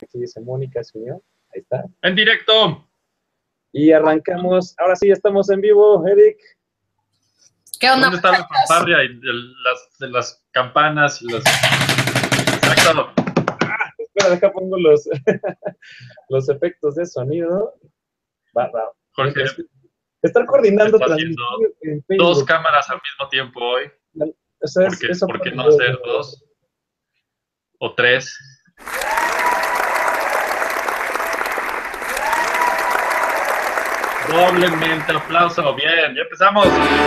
Aquí dice Mónica, señor. Ahí está. En directo. Y arrancamos. Ahora sí, estamos en vivo, Eric. ¿Qué onda? ¿Dónde está la fanfarria y las campanas y los... Exacto. Espera, deja pongo los efectos de sonido. Va. Jorge, estar coordinando está haciendo en Facebook. 2 cámaras al mismo tiempo hoy. ¿Por qué no hacer 2 o 3? Doblemente aplauso. Bien, ya empezamos.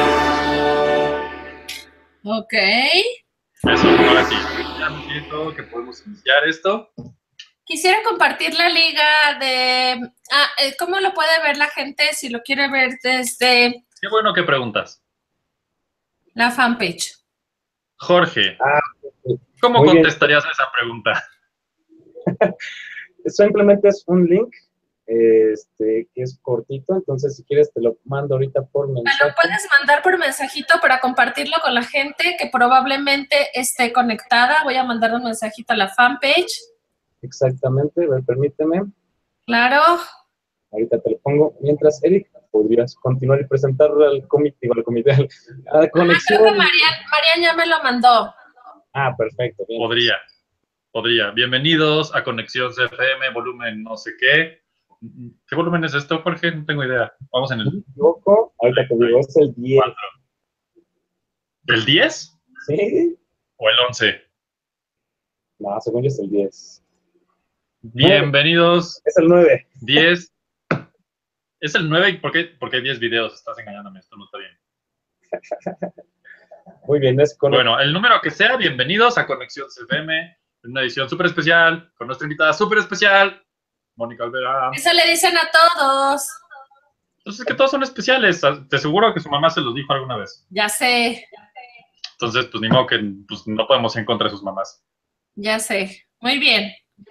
Ok. Eso, ahora sí. Ya me siento que podemos iniciar esto. Quisiera compartir la liga de... ¿cómo lo puede ver la gente si lo quiere ver desde Qué bueno que preguntas. la fanpage? Jorge, Sí. ¿cómo Muy contestarías a esa pregunta? Simplemente es un link que es cortito, entonces si quieres te lo mando ahorita por mensaje. Me lo puedes mandar por mensajito para compartirlo con la gente que probablemente esté conectada. Voy a mandar un mensajito a la fanpage. Exactamente, permíteme. Claro. Ahorita te lo pongo. Mientras, Eric, podrías continuar y presentar al comité, a la conexión. Creo que Marian ya me lo mandó. Perfecto. Bien. Podría. Bienvenidos a Conexión CFM, volumen no sé qué. ¿Qué volumen es esto, Jorge? No tengo idea. Vamos en el... Me equivoco, ahorita te digo, es el 10. 4. ¿El 10? ¿Sí? ¿O el 11? No, según yo es el 10. Bienvenidos. Es el 9. 10. ¿Es el 9? ¿Por qué hay 10 videos? Estás engañándome, esto no está bien. Muy bien, Bueno, el número que sea, bienvenidos a Conexión CFM, en una edición súper especial, con nuestra invitada súper especial, Mónica Olvera. Eso le dicen a todos. Entonces, que todos son especiales. Te aseguro que su mamá se los dijo alguna vez. Ya sé. Entonces, pues ni modo que pues, no podemos ir en contra de sus mamás. Ya sé. Muy bien.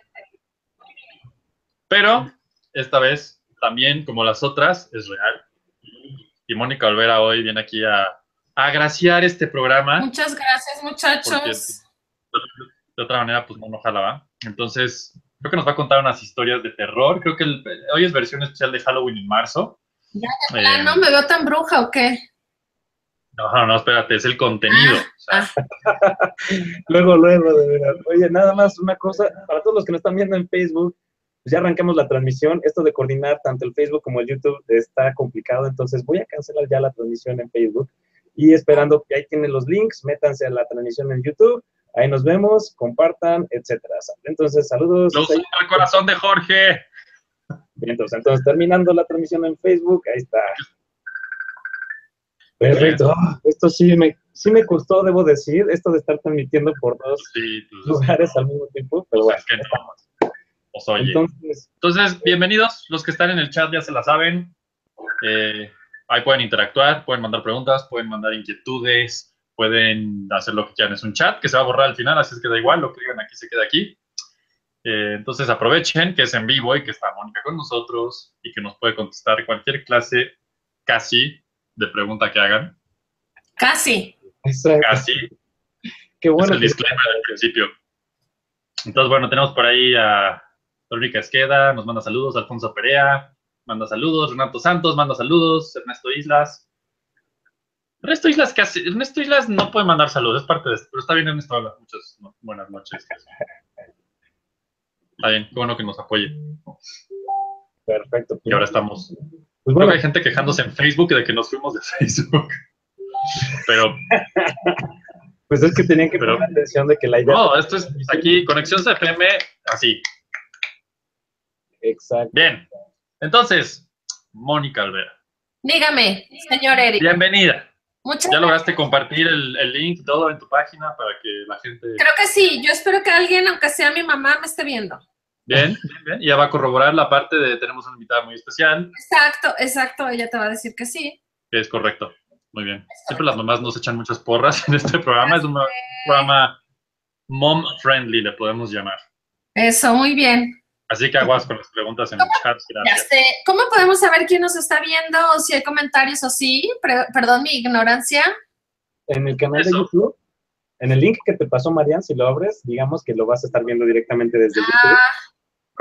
Pero, esta vez, también, como las otras, es real. Y Mónica Olvera hoy viene aquí a agraciar este programa. Muchas gracias, muchachos. Porque de otra manera, pues no nos jalaba. Entonces, creo que nos va a contar unas historias de terror. Creo que hoy es versión especial de Halloween en marzo. Ya de plano, ¿me veo tan bruja o qué? No, espérate, es el contenido. Luego, de verdad. Oye, nada más una cosa, para todos los que nos están viendo en Facebook, pues ya arrancamos la transmisión. Esto de coordinar tanto el Facebook como el YouTube está complicado, entonces voy a cancelar ya la transmisión en Facebook y esperando que ahí tienen los links, métanse a la transmisión en YouTube, ahí nos vemos, compartan, etcétera. Entonces, saludos. Al corazón de Jorge. Entonces, terminando la transmisión en Facebook, ahí está. Perfecto. Esto sí me costó, debo decir, esto de estar transmitiendo por dos lugares al mismo tiempo, pero bueno, que no. Pues, oye. Entonces, bienvenidos. Los que están en el chat ya se la saben. Ahí pueden interactuar, pueden mandar preguntas, pueden mandar inquietudes, pueden hacer lo que quieran. Es un chat que se va a borrar al final, así es que da igual, lo que digan aquí se queda aquí. Entonces aprovechen que es en vivo y que está Mónica con nosotros y que nos puede contestar cualquier clase, casi, de pregunta que hagan. Casi. Exacto. Casi. Qué bueno. Es el disclaimer del principio. Entonces, bueno, tenemos por ahí a Verónica Esqueda, nos manda saludos, Alfonso Perea, manda saludos, Renato Santos, manda saludos, Ernesto Islas. Ernesto Islas, ¿qué hace? Ernesto Islas no puede mandar saludos, es parte de esto, pero está bien, Ernesto, hola, muchas buenas noches. Está bien, qué bueno que nos apoye. Perfecto. Y ahora estamos. Pues Creo que hay gente quejándose en Facebook de que nos fuimos de Facebook. Pero. Pues es que tenían que poner atención de que la idea. No, esto es aquí, Conexión CFM, así. Exacto. Bien. Entonces, Mónica Olvera. Dígame, señor Eric. Bienvenida. Muchas ¿Ya lograste compartir el link y todo en tu página para que la gente... Creo que sí. Yo espero que alguien, aunque sea mi mamá, me esté viendo. Bien. Y ya va a corroborar la parte de tenemos una invitada muy especial. Exacto. Ella te va a decir que sí. Es correcto. Muy bien. Siempre las mamás nos echan muchas porras en este programa. Es un programa mom-friendly, le podemos llamar. Eso, muy bien. Así que aguas con las preguntas en el chat. Gracias. Ya sé. ¿Cómo podemos saber quién nos está viendo o si hay comentarios o sí? Perdón mi ignorancia. En el canal de YouTube, en el link que te pasó Marian, si lo abres, digamos que lo vas a estar viendo directamente desde YouTube.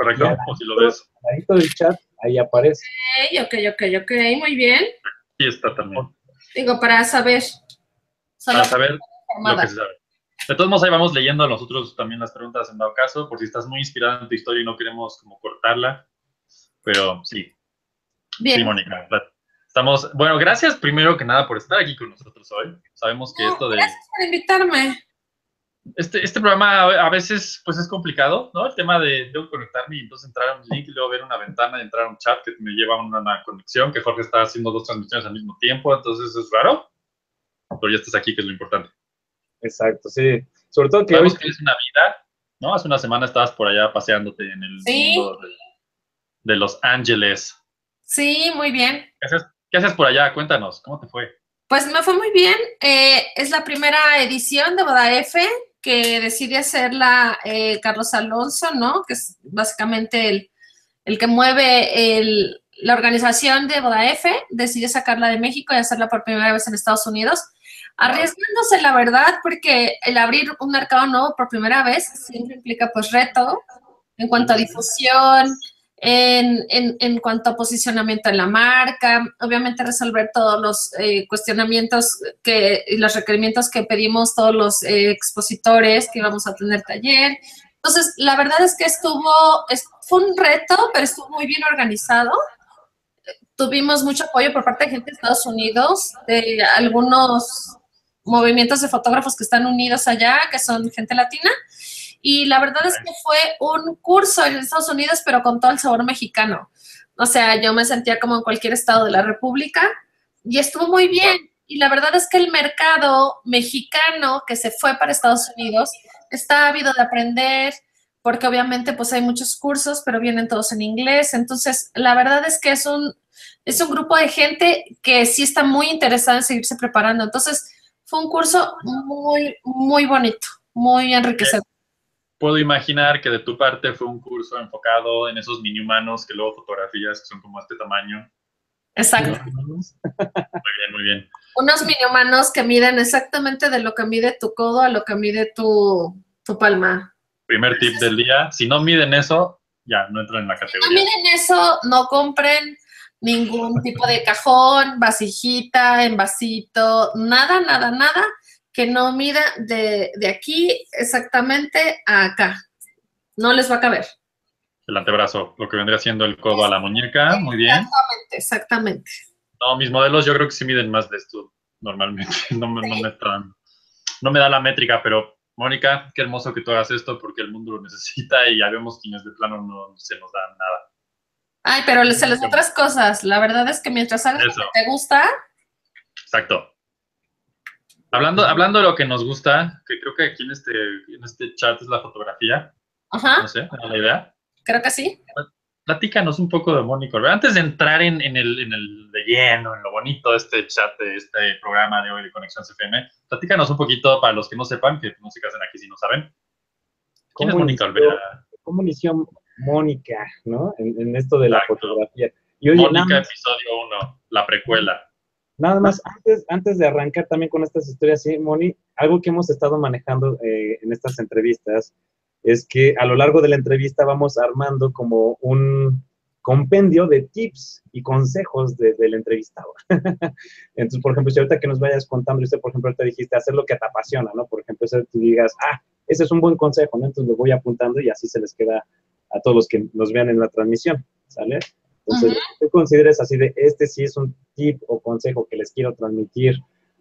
correcto, o si lo ves. Ahí todo el chat, ahí aparece. Ok, muy bien. Sí está también. Digo, para saber. Para saber lo que se sabe. De todos modos, ahí vamos leyendo nosotros también las preguntas en dado caso, por si estás muy inspirada en tu historia y no queremos como cortarla. Pero sí. Bien. Sí, Mónica. Estamos, bueno, gracias primero que nada por estar aquí con nosotros hoy. Sabemos que esto de... Gracias por invitarme. Este programa a veces pues es complicado, ¿no? El tema de tengo que conectarme y entonces entrar a un link y luego ver una ventana y entrar a un chat que me lleva a una conexión, que Jorge está haciendo 2 transmisiones al mismo tiempo, entonces es raro, pero ya estás aquí, que es lo importante. Exacto, sí. Sobre todo que sabemos hoy... que es una vida, ¿no? Hace una semana estabas por allá paseándote en el mundo de Los Ángeles. Sí, muy bien. ¿Qué haces por allá? Cuéntanos, ¿cómo te fue? Pues me fue muy bien. Es la primera edición de Boda F que decide hacerla Carlos Alonso, ¿no? Que es básicamente el que mueve la organización de Boda F. Decide sacarla de México y hacerla por primera vez en Estados Unidos. Arriesgándose, la verdad, porque el abrir un mercado nuevo por primera vez siempre implica, pues, reto en cuanto a difusión, en cuanto a posicionamiento en la marca, obviamente resolver todos los cuestionamientos y los requerimientos que pedimos todos los expositores que íbamos a tener taller. Entonces, la verdad es que fue un reto, pero estuvo muy bien organizado. Tuvimos mucho apoyo por parte de gente de Estados Unidos, de algunos movimientos de fotógrafos que están unidos allá, que son gente latina. Y la verdad es que fue un curso en Estados Unidos, pero con todo el sabor mexicano. O sea, yo me sentía como en cualquier estado de la República y estuvo muy bien. Y la verdad es que el mercado mexicano que se fue para Estados Unidos está ávido de aprender, porque obviamente pues hay muchos cursos, pero vienen todos en inglés. Entonces, la verdad es que es un grupo de gente que sí está muy interesada en seguirse preparando. Entonces, fue un curso muy, muy bonito, muy enriquecedor. Puedo imaginar que de tu parte fue un curso enfocado en esos mini humanos que luego fotografías que son como este tamaño. Exacto. Muy bien. Unos mini humanos que miden exactamente de lo que mide tu codo a lo que mide tu palma. Primer tip del día, si no miden eso, ya no entran en la categoría. Si no miden eso, no compren ningún tipo de cajón, vasijita, envasito, nada que no mida de aquí exactamente a acá. No les va a caber. El antebrazo, lo que vendría siendo el codo a la muñeca, muy bien. Exactamente. No, mis modelos yo creo que sí miden más de esto normalmente. No me da la métrica, pero Mónica, qué hermoso que tú hagas esto porque el mundo lo necesita y ya vemos quienes de plano no se nos dan nada. Ay, pero se les otras cosas. La verdad es que mientras hagas lo que te gusta. Exacto. Hablando de lo que nos gusta, que creo que aquí en este chat es la fotografía. Ajá. No sé, ¿me da la idea? Creo que sí. Platícanos un poco de Mónica. Antes de entrar en el de lleno, en lo bonito de este chat, de este programa de hoy de Conexión CFM, platícanos un poquito para los que no sepan, que no se casen aquí si no saben. ¿Quién es Mónica Olvera? ¿Cómo inició Mónica, no? En esto de la fotografía. Y oye, Mónica, episodio 1, la precuela. Nada más, antes de arrancar también con estas historias, sí, Moni, algo que hemos estado manejando en estas entrevistas es que a lo largo de la entrevista vamos armando como un compendio de tips y consejos del entrevistado. Entonces, por ejemplo, si ahorita que nos vayas contando, usted, por ejemplo, te dijiste hacer lo que te apasiona, ¿no? Por ejemplo, eso tú digas, ese es un buen consejo, ¿no? Entonces lo voy apuntando y así se les queda a todos los que nos vean en la transmisión, ¿sale? Entonces, ¿tú consideras así de este sí es un tip o consejo que les quiero transmitir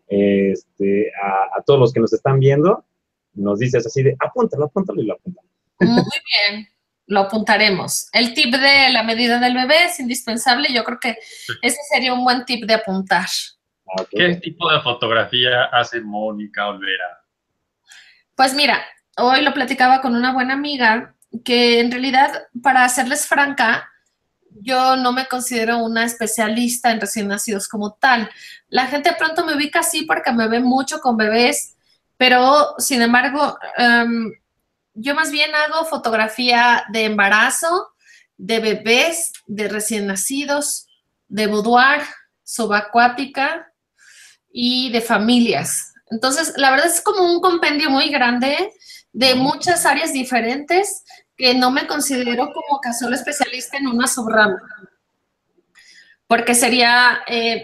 a todos los que nos están viendo? Nos dices así de apúntalo y lo apuntamos. Muy bien, lo apuntaremos. El tip de la medida del bebé es indispensable. Yo creo que ese sería un buen tip de apuntar. ¿Qué tipo de fotografía hace Mónica Olvera? Pues mira, hoy lo platicaba con una buena amiga que en realidad, para serles franca, yo no me considero una especialista en recién nacidos como tal. La gente de pronto me ubica así porque me ve mucho con bebés, pero sin embargo, yo más bien hago fotografía de embarazo, de bebés, de recién nacidos, de boudoir, subacuática y de familias. Entonces, la verdad es como un compendio muy grande de muchas áreas diferentes que no me considero como que solo especialista en una subrama, porque sería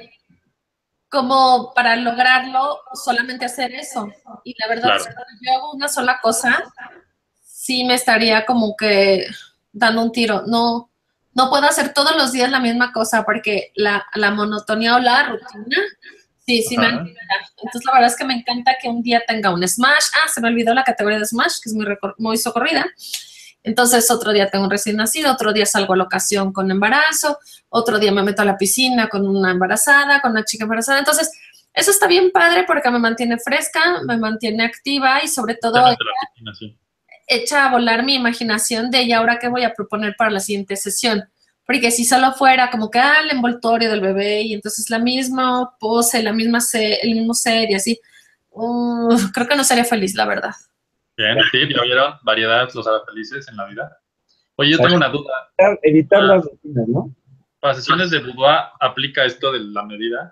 como para lograrlo solamente hacer eso. Y la verdad es que cuando yo hago una sola cosa, sí me estaría como que dando un tiro. No puedo hacer todos los días la misma cosa porque la monotonía o la rutina, sí me encanta. Entonces, la verdad es que me encanta que un día tenga un Smash. Se me olvidó la categoría de Smash, que es muy socorrida. Entonces, otro día tengo un recién nacido, otro día salgo a la ocasión con embarazo, otro día me meto a la piscina con una embarazada, con una chica embarazada. Entonces, eso está bien padre porque me mantiene fresca, me mantiene activa y sobre todo echa a volar mi imaginación de ¿y ahora qué voy a proponer para la siguiente sesión? Porque si solo fuera como que el envoltorio del bebé y entonces la misma pose, el mismo set y así, creo que no sería feliz, la verdad. Bien, tip, ¿ya vieron? Variedad los hará felices en la vida. Oye, yo tengo una duda. Evitar las rutinas, ¿no? ¿Para sesiones de boudoir aplica esto de la medida?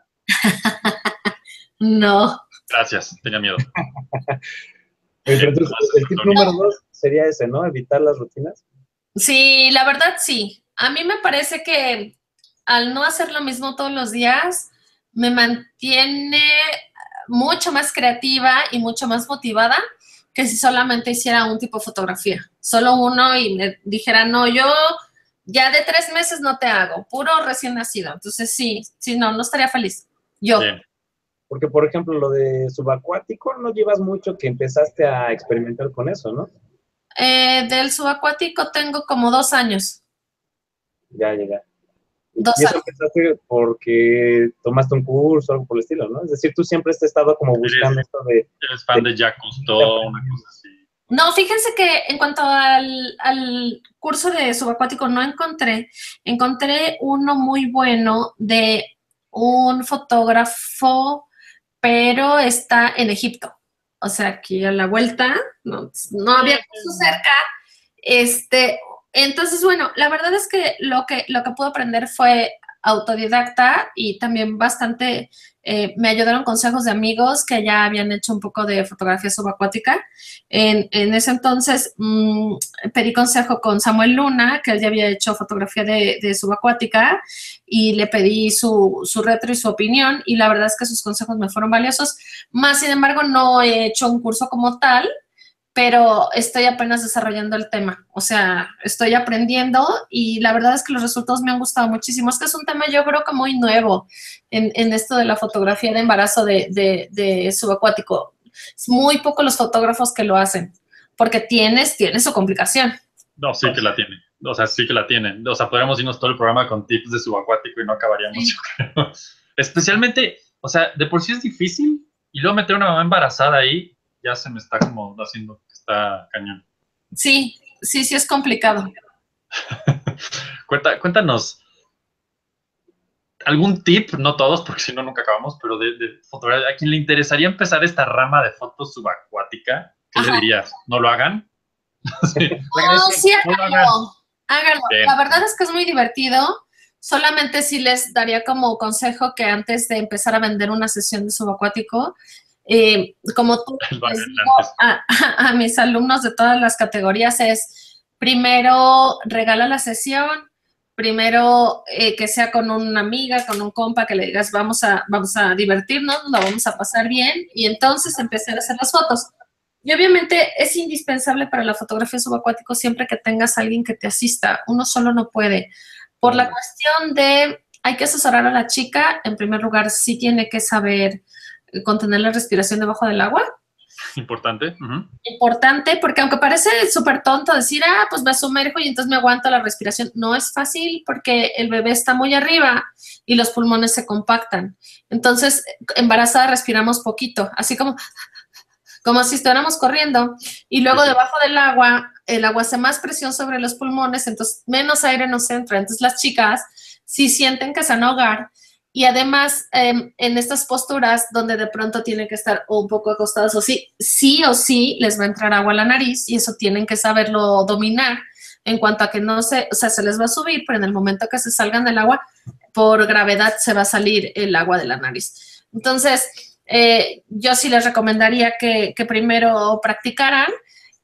No. Gracias, tenía miedo. Entonces, el tip número 2 sería ese, ¿no? Evitar las rutinas. Sí, la verdad sí. A mí me parece que al no hacer lo mismo todos los días, me mantiene mucho más creativa y mucho más motivada que si solamente hiciera un tipo de fotografía. Solo uno y me dijera, no, yo ya de 3 meses no te hago, puro recién nacido. Entonces sí, no estaría feliz. Yo. Bien. Porque, por ejemplo, lo de subacuático, no llevas mucho que empezaste a experimentar con eso, ¿no? Del subacuático tengo como 2 años. Ya. 2 y eso años. empezaste porque tomaste un curso o algo por el estilo, ¿no? Es decir, tú siempre has estado como buscando esto de... Eres fan de Jacques Cousteau, una cosa así. No, fíjense que en cuanto al curso de subacuático no encontré uno muy bueno de un fotógrafo, pero está en Egipto. O sea, aquí a la vuelta, no había curso cerca. Entonces, bueno, la verdad es que lo que pude aprender fue autodidacta y también bastante me ayudaron consejos de amigos que ya habían hecho un poco de fotografía subacuática. En ese entonces pedí consejo con Samuel Luna, que él ya había hecho fotografía de subacuática, y le pedí su retro y su opinión, y la verdad es que sus consejos me fueron valiosos. Más, sin embargo, no he hecho un curso como tal, pero estoy apenas desarrollando el tema. O sea, estoy aprendiendo y la verdad es que los resultados me han gustado muchísimo. Es que es un tema yo creo que muy nuevo en esto de la fotografía de embarazo de subacuático. Es muy poco los fotógrafos que lo hacen, porque tiene su complicación. No, sí que la tiene. O sea, sí que la tienen. O sea, podríamos irnos todo el programa con tips de subacuático y no acabaríamos, yo creo. Especialmente, o sea, de por sí es difícil y luego meter una mamá embarazada ahí, ya se me está como haciendo que está cañón. Sí, es complicado. Cuéntanos algún tip, no todos, porque si no nunca acabamos, pero de fotografía, a quien le interesaría empezar esta rama de fotos subacuática, ¿qué le dirías? ¿No lo hagan? Sí, háganlo. La verdad es que es muy divertido. Solamente sí les daría como consejo que antes de empezar a vender una sesión de subacuático, como tú les digo a mis alumnos de todas las categorías, es primero regala la sesión, primero que sea con una amiga, con un compa, que le digas vamos a divertirnos, lo vamos a pasar bien, y entonces empezar a hacer las fotos. Y obviamente es indispensable para la fotografía subacuático siempre que tengas a alguien que te asista. Uno solo no puede. Por la cuestión de, hay que asesorar a la chica, en primer lugar, sí tiene que saber contener la respiración debajo del agua. Importante. Importante, porque aunque parece súper tonto decir, pues me sumerjo y entonces me aguanto la respiración, no es fácil porque el bebé está muy arriba y los pulmones se compactan. Entonces, embarazada respiramos poquito, así como si estuviéramos corriendo, y luego debajo del agua, el agua hace más presión sobre los pulmones, entonces menos aire nos entra. Entonces las chicas sí sienten que se van a ahogar, y además en estas posturas donde de pronto tienen que estar un poco acostadas o sí o sí les va a entrar agua a la nariz, y eso tienen que saberlo dominar en cuanto a que no se les va a subir, pero en el momento que se salgan del agua, por gravedad se va a salir el agua de la nariz. Entonces, yo sí les recomendaría que primero practicaran,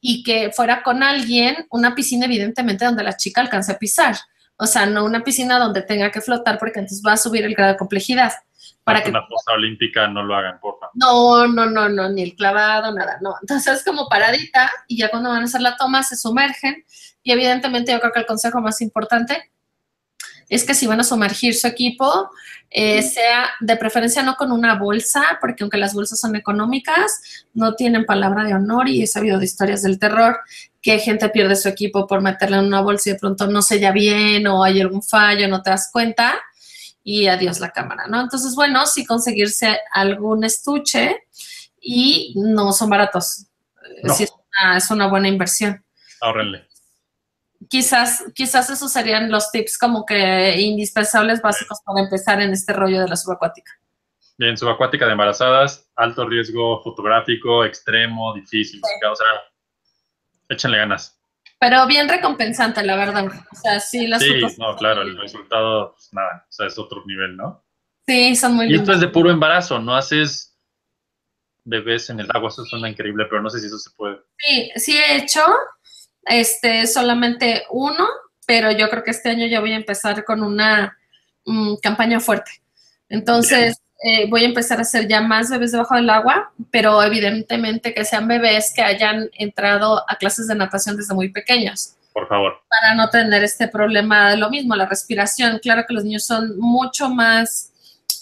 y que fuera con alguien, una piscina evidentemente donde la chica alcance a pisar. O sea, no una piscina donde tenga que flotar porque entonces va a subir el grado de complejidad. Para que una fosa olímpica no lo hagan, porfa. No, ni el clavado, nada, no. Entonces como paradita y ya cuando van a hacer la toma se sumergen y evidentemente yo creo que el consejo más importante es que si van a sumergir su equipo, sea de preferencia no con una bolsa, porque aunque las bolsas son económicas, no tienen palabra de honor y he sabido de historias del terror que gente pierde su equipo por meterla en una bolsa y de pronto no sella bien o hay algún fallo, no te das cuenta y adiós la cámara, ¿no? Entonces, bueno, sí conseguirse algún estuche y no son baratos. No. Sí es una buena inversión. Ahórrenle. Quizás esos serían los tips como que indispensables básicos para empezar en este rollo de la subacuática. Bien, subacuática de embarazadas, alto riesgo fotográfico, extremo, difícil. Sí. O sea, échenle ganas. Pero bien recompensante, la verdad. O sea, sí, las fotos. Sí, no, claro, el resultado, pues nada, o sea, es otro nivel, ¿no? Sí, son muy lindos. Y esto es de puro embarazo, no haces bebés en el agua, eso suena increíble, pero no sé si eso se puede. Sí he hecho solamente uno, pero yo creo que este año ya voy a empezar con una campaña fuerte. Entonces, voy a empezar a hacer ya más bebés debajo del agua, pero evidentemente que sean bebés que hayan entrado a clases de natación desde muy pequeños. Por favor. Para no tener este problema de lo mismo, la respiración. Claro que los niños son mucho más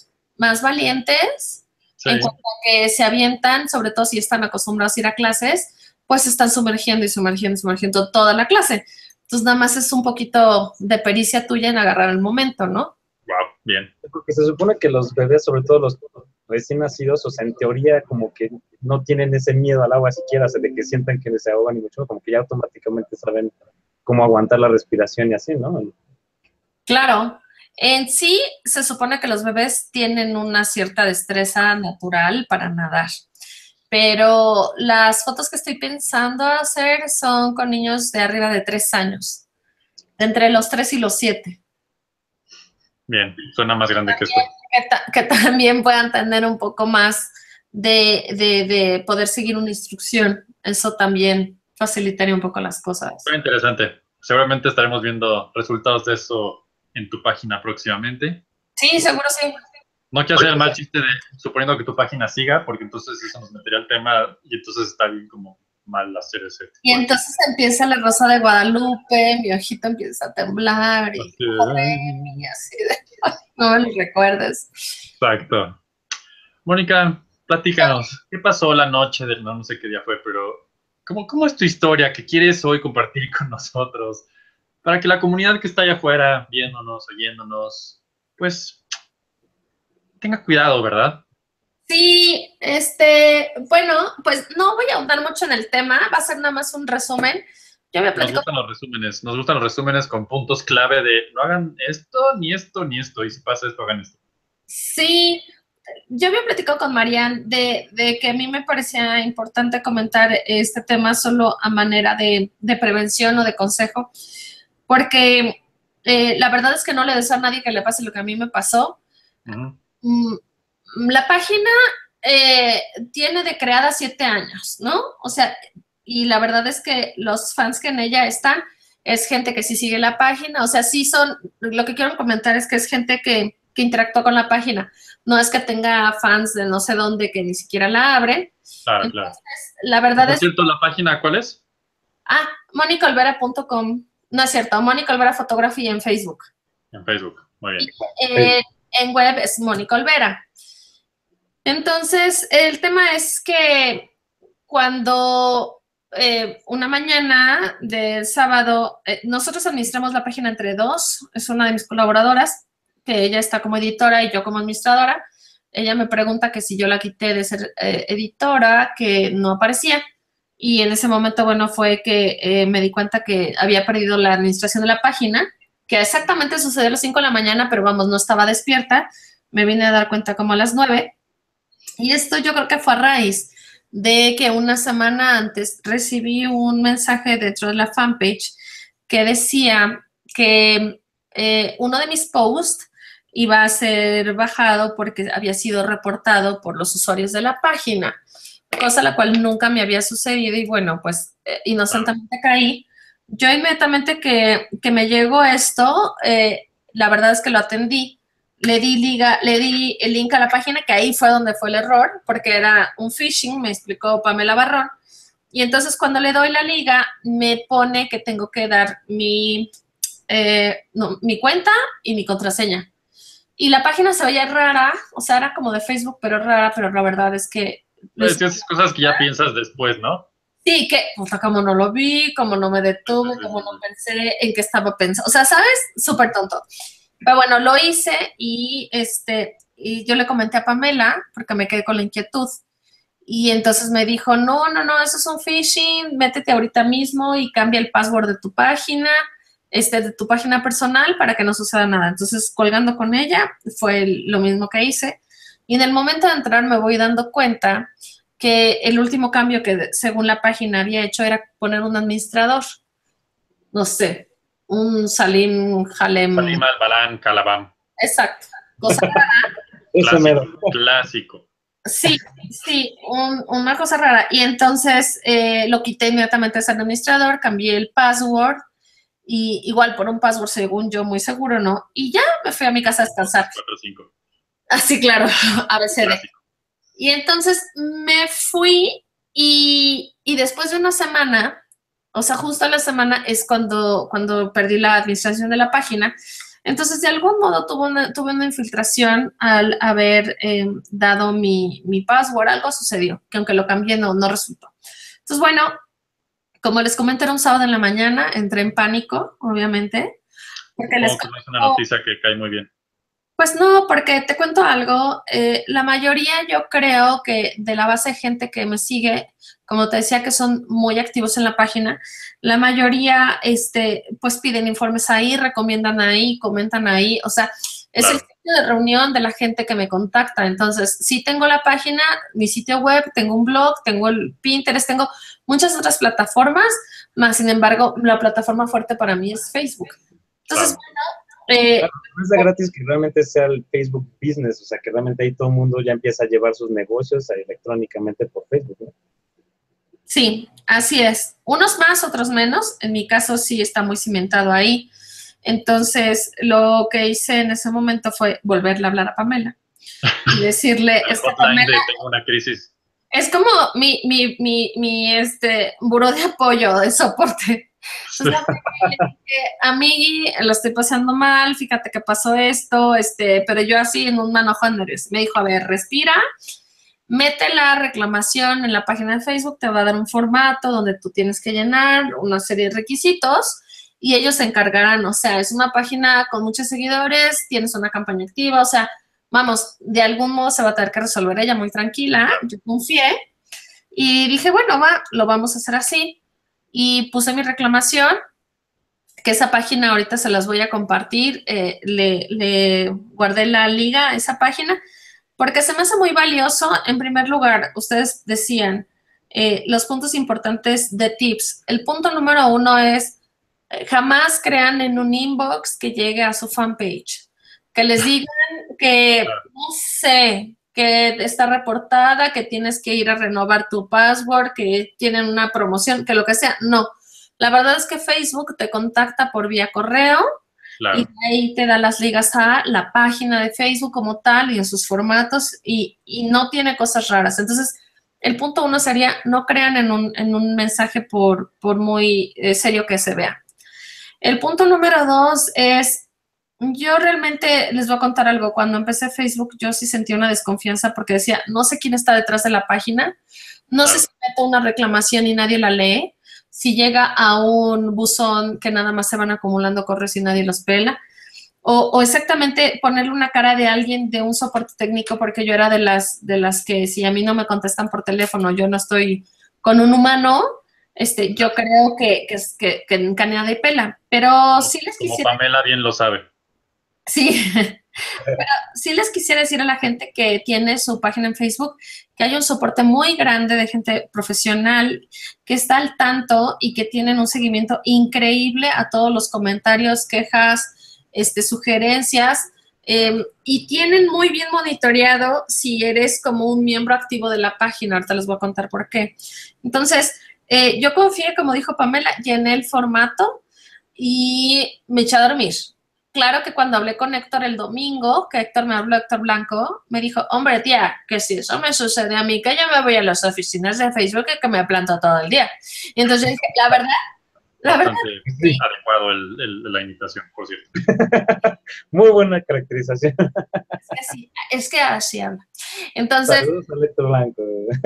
valientes en cuanto a que se avientan, sobre todo si están acostumbrados a ir a clases, pues se están sumergiendo toda la clase. Entonces, nada más es un poquito de pericia tuya en agarrar el momento, ¿no? Wow, bien. Porque se supone que los bebés, sobre todo los recién nacidos, o sea, en teoría como que no tienen ese miedo al agua siquiera, o sea, de que sientan que se ahogan y mucho, como que ya automáticamente saben cómo aguantar la respiración y así, ¿no? Claro. En sí, se supone que los bebés tienen una cierta destreza natural para nadar. Pero las fotos que estoy pensando hacer son con niños de arriba de 3 años, de entre los 3 y los 7. Bien, suena más grande que esto. Que también puedan tener un poco más de poder seguir una instrucción. Eso también facilitaría un poco las cosas. Muy interesante. Seguramente estaremos viendo resultados de eso en tu página próximamente. Sí, seguro sí. No quiero hacer el mal chiste de suponiendo que tu página siga, porque entonces eso nos metería al tema y entonces está bien como mal hacer ese tipo. Y entonces empieza la Rosa de Guadalupe, mi ojito empieza a temblar y así de, no me lo recuerdes. Exacto. Mónica, platícanos, ¿qué pasó la noche del no sé qué día fue, pero ¿cómo es tu historia que quieres hoy compartir con nosotros? Para que la comunidad que está allá afuera, viéndonos, oyéndonos, pues tenga cuidado, ¿verdad? Sí, bueno, pues no voy a ahondar mucho en el tema, va a ser nada más un resumen. Yo me platico. Nos gustan los resúmenes con puntos clave de no hagan esto, ni esto, ni esto, y si pasa esto, hagan esto. Sí, yo había platicado con Marian de que a mí me parecía importante comentar este tema solo a manera de prevención o de consejo, porque la verdad es que no le deseo a nadie que le pase lo que a mí me pasó. La página tiene de creada 7 años, ¿no? O sea, y la verdad es que los fans que en ella están es gente que sí sigue la página, o sea, sí son, lo que quiero comentar es que es gente que interactuó con la página, no es que tenga fans de no sé dónde que ni siquiera la abren. Claro, entonces, claro. La verdad es... ¿Por cierto, la página cuál es? monicolvera.com, no es cierto, Mónica Olvera Fotografía en Facebook. En Facebook, muy bien. En web es Mónica Olvera. Entonces, el tema es que cuando una mañana del sábado, nosotros administramos la página entre 2, es una de mis colaboradoras, que ella está como editora y yo como administradora. Ella me pregunta que si yo la quité de ser editora, que no aparecía. Y en ese momento, bueno, fue que me di cuenta que había perdido la administración de la página, que exactamente sucedió a las 5 de la mañana, pero vamos, no estaba despierta. Me vine a dar cuenta como a las 9. Y esto yo creo que fue a raíz de que una semana antes recibí un mensaje dentro de la fanpage que decía que uno de mis posts iba a ser bajado porque había sido reportado por los usuarios de la página. cosa la cual nunca me había sucedido y bueno, pues inocentemente caí. Yo inmediatamente que me llegó esto, la verdad es que lo atendí. Le di el link a la página, que ahí fue donde fue el error, porque era un phishing, me explicó Pamela Barrón. Y entonces cuando le doy la liga, me pone que tengo que dar mi cuenta y mi contraseña. Y la página se veía rara, o sea, era como de Facebook, pero rara, pero la verdad es que... Pues esas cosas que ya piensas después, ¿no? Sí, que, pues, como no lo vi, como no me detuve, como no pensé en qué estaba pensando. O sea, ¿sabes? Súper tonto. Pero bueno, lo hice y yo le comenté a Pamela, porque me quedé con la inquietud. Y entonces me dijo, no, eso es un phishing, métete ahorita mismo y cambia el password de tu página, de tu página personal para que no suceda nada. Entonces, colgando con ella, fue lo mismo que hice. Y en el momento de entrar me voy dando cuenta que el último cambio que según la página había hecho era poner un administrador. No sé, un Salim Jalem. Salim Al-Balán Calabam. Exacto. Cosa rara. Clásico. Sí, una cosa rara. Y entonces lo quité inmediatamente ese administrador, cambié el password y igual por un password según yo muy seguro, ¿no? Y ya me fui a mi casa a descansar. 4, 5. Así, claro, ABCD. Y entonces me fui y después de una semana, o sea, justo a la semana es cuando perdí la administración de la página. Entonces, de algún modo tuve una infiltración al haber dado mi password. Algo sucedió, que aunque lo cambié no resultó. Entonces, bueno, como les comenté, era un sábado en la mañana, entré en pánico, obviamente. Porque no es una noticia que cae muy bien. Pues no, porque te cuento algo, la mayoría yo creo que de la base de gente que me sigue, como te decía que son muy activos en la página, la mayoría pues piden informes ahí, recomiendan ahí, comentan ahí, o sea, es el sitio de reunión de la gente que me contacta. Entonces, sí tengo la página, mi sitio web, tengo un blog, tengo el Pinterest, tengo muchas otras plataformas, más sin embargo, la plataforma fuerte para mí es Facebook. Entonces, bueno, claro, no es de gratis que realmente sea el Facebook Business, o sea, que realmente ahí todo el mundo ya empieza a llevar sus negocios electrónicamente por Facebook, ¿no? Sí, así es. Unos más, otros menos. En mi caso sí está muy cimentado ahí. Entonces, lo que hice en ese momento fue volverle a hablar a Pamela y decirle, Pamela, tengo una crisis. Es como mi buró de apoyo, de soporte. Entonces, amigui, lo estoy pasando mal, fíjate que pasó esto, pero yo así en un manojo de nervios. Me dijo, a ver, respira, mete la reclamación en la página de Facebook, te va a dar un formato donde tú tienes que llenar una serie de requisitos y ellos se encargarán. O sea, es una página con muchos seguidores, tienes una campaña activa, o sea, vamos, de algún modo se va a tener que resolver. Ella muy tranquila, yo confié y dije, bueno, lo vamos a hacer así. Y puse mi reclamación, que esa página ahorita se las voy a compartir. Le guardé la liga a esa página porque se me hace muy valioso. En primer lugar, ustedes decían los puntos importantes de tips. El punto número 1 es jamás crean en un inbox que llegue a su fanpage. Que les digan que, no sé, que está reportada, que tienes que ir a renovar tu password, que tienen una promoción, que lo que sea. No. La verdad es que Facebook te contacta por vía correo y ahí te da las ligas a la página de Facebook como tal y en sus formatos y no tiene cosas raras. Entonces, el punto 1 sería no crean en un mensaje por muy serio que se vea. El punto número 2 es, yo realmente les voy a contar algo. Cuando empecé Facebook, yo sí sentí una desconfianza porque decía, no sé quién está detrás de la página, no sé si meto una reclamación y nadie la lee, si llega a un buzón que nada más se van acumulando correos y nadie los pela, o exactamente ponerle una cara de alguien de un soporte técnico, porque yo era de las que si a mí no me contestan por teléfono, yo no estoy con un humano. Yo creo que nadie pela, pero sí les quisiera... Como Pamela bien lo sabe. Sí, pero sí les quisiera decir a la gente que tiene su página en Facebook que hay un soporte muy grande de gente profesional que está al tanto y que tienen un seguimiento increíble a todos los comentarios, quejas, sugerencias. y tienen muy bien monitoreado si eres como un miembro activo de la página. Ahorita les voy a contar por qué. Entonces, yo confié, como dijo Pamela, llené el formato y me eché a dormir. Claro que cuando hablé con Héctor el domingo, que Héctor me habló, Héctor Blanco, me dijo, hombre, tía, que si eso me sucede a mí, que yo me voy a las oficinas de Facebook y que me planto todo el día. Y entonces, la verdad, bastante sí. adecuado la invitación, por cierto. Muy buena caracterización. Es que así habla. Entonces, saludos a Héctor Blanco.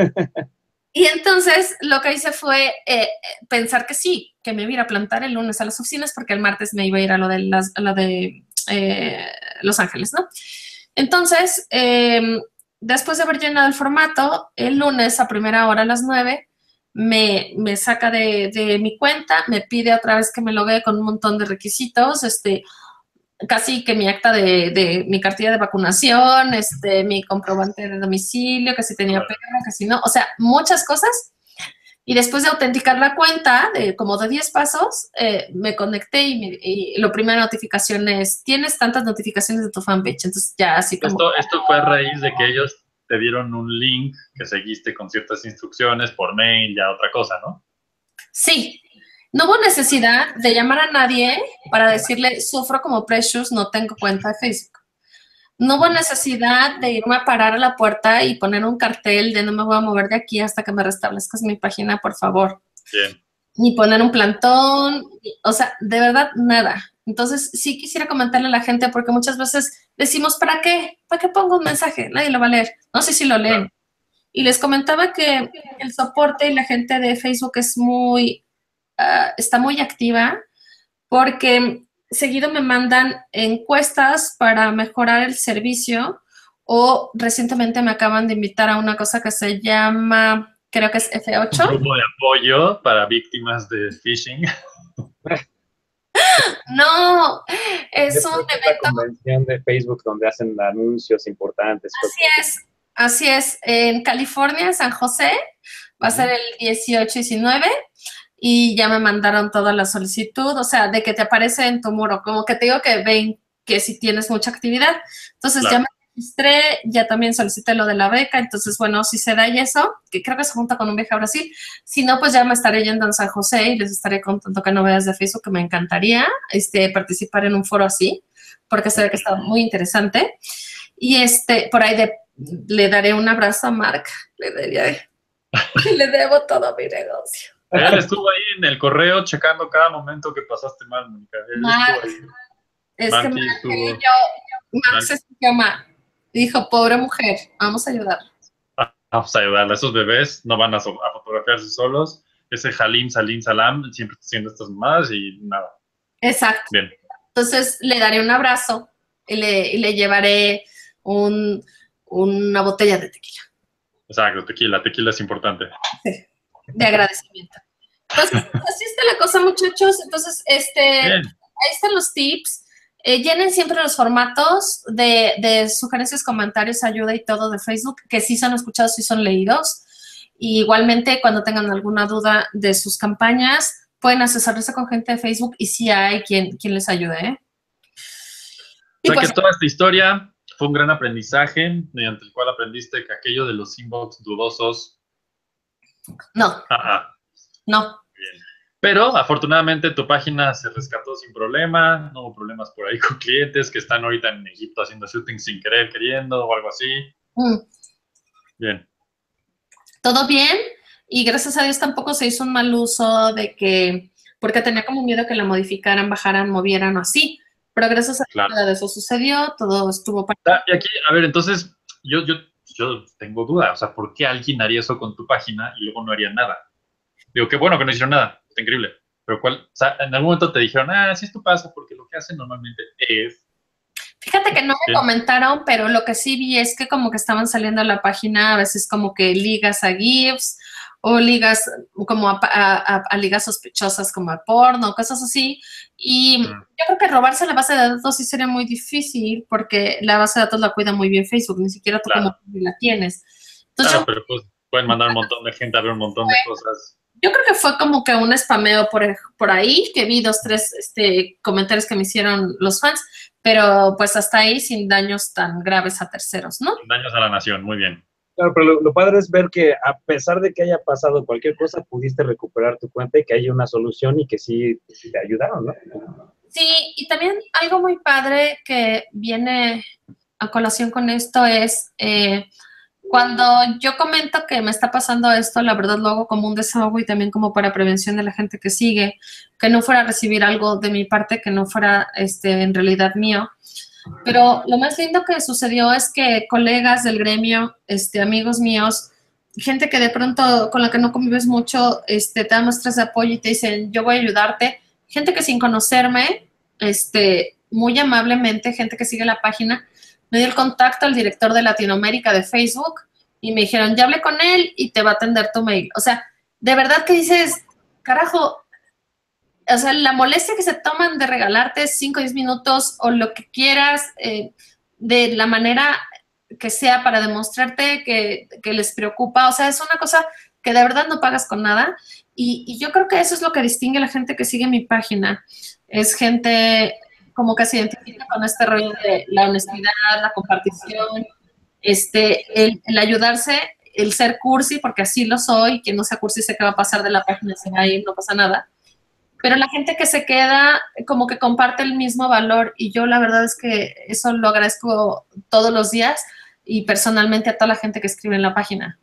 Y entonces lo que hice fue pensar que sí, que me iba a ir a plantar el lunes a las oficinas porque el martes me iba a ir a lo de Los Ángeles, ¿no? Entonces, después de haber llenado el formato, el lunes a primera hora a las 9, me saca de mi cuenta, me pide otra vez que me loguee con un montón de requisitos, casi que mi acta de mi cartilla de vacunación, mi comprobante de domicilio, que si tenía perro, que si no, o sea, muchas cosas. Y después de autenticar la cuenta, como de 10 pasos, me conecté y la primera notificación es, tienes tantas notificaciones de tu fanpage. Entonces ya así como... Esto fue a raíz de que ellos te dieron un link que seguiste con ciertas instrucciones por mail, ya otra cosa, ¿no? Sí. No hubo necesidad de llamar a nadie para decirle, sufro como Precious, no tengo cuenta de Facebook. No hubo necesidad de irme a parar a la puerta y poner un cartel de no me voy a mover de aquí hasta que me restablezcas mi página, por favor. Bien. Ni poner un plantón, o sea, de verdad, nada. Entonces, sí quisiera comentarle a la gente porque muchas veces decimos, ¿para qué? ¿Para qué pongo un mensaje? Nadie lo va a leer. No sé si lo leen. Claro. Y les comentaba que el soporte y la gente de Facebook es está muy activa porque seguido me mandan encuestas para mejorar el servicio o recientemente me acaban de invitar a una cosa que se llama, creo que es F8. Un grupo de apoyo para víctimas de phishing. No, es un evento. La convención de Facebook donde hacen anuncios importantes. Así es. En California, San José, va a ser el 18-19. Y ya me mandaron toda la solicitud, o sea, de que te aparece en tu muro, como que te digo que ven que si tienes mucha actividad. Entonces claro. Ya me registré, ya también solicité lo de la beca, entonces bueno, si se da y eso, que creo que se junta con un viaje a Brasil, si no, pues ya me estaré yendo en San José y les estaré contando qué novedades de Facebook, que me encantaría participar en un foro así, porque se ve que está muy interesante. Y por ahí le daré un abrazo a Mark, le debo todo mi negocio. Él estuvo ahí en el correo checando cada momento que pasaste mal, Mónica. Mark se llama. Dijo, pobre mujer, vamos a ayudarla. Vamos a ayudarla. Esos bebés no van a fotografiarse solos. Ese Halim, Salim, Salam, siempre haciendo estas mamadas y nada. Exacto. Bien. Entonces le daré un abrazo y le llevaré una botella de tequila. Exacto, tequila es importante. Sí, de agradecimiento. Entonces, así está la cosa, muchachos. Entonces, ahí están los tips. Llenen siempre los formatos de sugerencias, comentarios, ayuda y todo de Facebook, que sí son escuchados, sí son leídos. Y igualmente, cuando tengan alguna duda de sus campañas, pueden asesorarse con gente de Facebook y sí hay quien les ayude, ¿eh? O sea, pues, que toda esta historia fue un gran aprendizaje, mediante el cual aprendiste que aquello de los inbox dudosos... No. No. Bien. Pero afortunadamente tu página se rescató sin problema, no hubo problemas por ahí con clientes que están ahorita en Egipto haciendo shooting sin querer, queriendo o algo así. Bien. Todo bien y gracias a Dios tampoco se hizo un mal uso porque tenía como miedo que la modificaran, bajaran, movieran o así. Pero gracias a Dios nada de eso sucedió, todo estuvo... Y aquí, a ver, entonces yo tengo duda, o sea, ¿por qué alguien haría eso con tu página y luego no haría nada? Digo, qué bueno que no hicieron nada, está increíble. Pero o sea, en algún momento te dijeron, sí, esto pasa, porque lo que hacen normalmente es... Fíjate que no me comentaron, pero lo que sí vi es que como que estaban saliendo a la página a veces como que ligas a GIFs o ligas como a ligas sospechosas como a porno, cosas así. Y yo creo que robarse la base de datos sí sería muy difícil porque la base de datos la cuida muy bien Facebook, ni siquiera tú como la tienes. Entonces, pero pues pueden mandar un montón de gente a ver un montón de cosas. Yo creo que fue como que un spameo por ahí, que vi 2, 3 comentarios que me hicieron los fans, pero pues hasta ahí sin daños tan graves a terceros, ¿no? Sin daños a la nación, muy bien. Claro, pero lo padre es ver que a pesar de que haya pasado cualquier cosa, pudiste recuperar tu cuenta y que haya una solución y que sí te ayudaron, ¿no? Sí, y también algo muy padre que viene a colación con esto es cuando yo comento que me está pasando esto, la verdad lo hago como un desahogo y también como para prevención de la gente que sigue, que no fuera a recibir algo de mi parte que no fuera en realidad mío. Pero lo más lindo que sucedió es que colegas del gremio, amigos míos, gente que de pronto con la que no convives mucho, te dan muestras de apoyo y te dicen, yo voy a ayudarte. Gente que sin conocerme, muy amablemente, gente que sigue la página, me dio el contacto al director de Latinoamérica de Facebook y me dijeron, ya hablé con él y te va a atender tu mail. O sea, de verdad que dices, carajo, o sea, la molestia que se toman de regalarte 5 o 10 minutos o lo que quieras, de la manera que sea para demostrarte que les preocupa. O sea, es una cosa que de verdad no pagas con nada. Y yo creo que eso es lo que distingue a la gente que sigue mi página. Es gente como que se identifica con este rollo de la honestidad, la compartición, el ayudarse, el ser cursi, porque así lo soy. Quien no sea cursi sé que va a pasar de la página, se va a ir, no pasa nada. Pero la gente que se queda como que comparte el mismo valor y yo la verdad es que eso lo agradezco todos los días y personalmente a toda la gente que escribe en la página.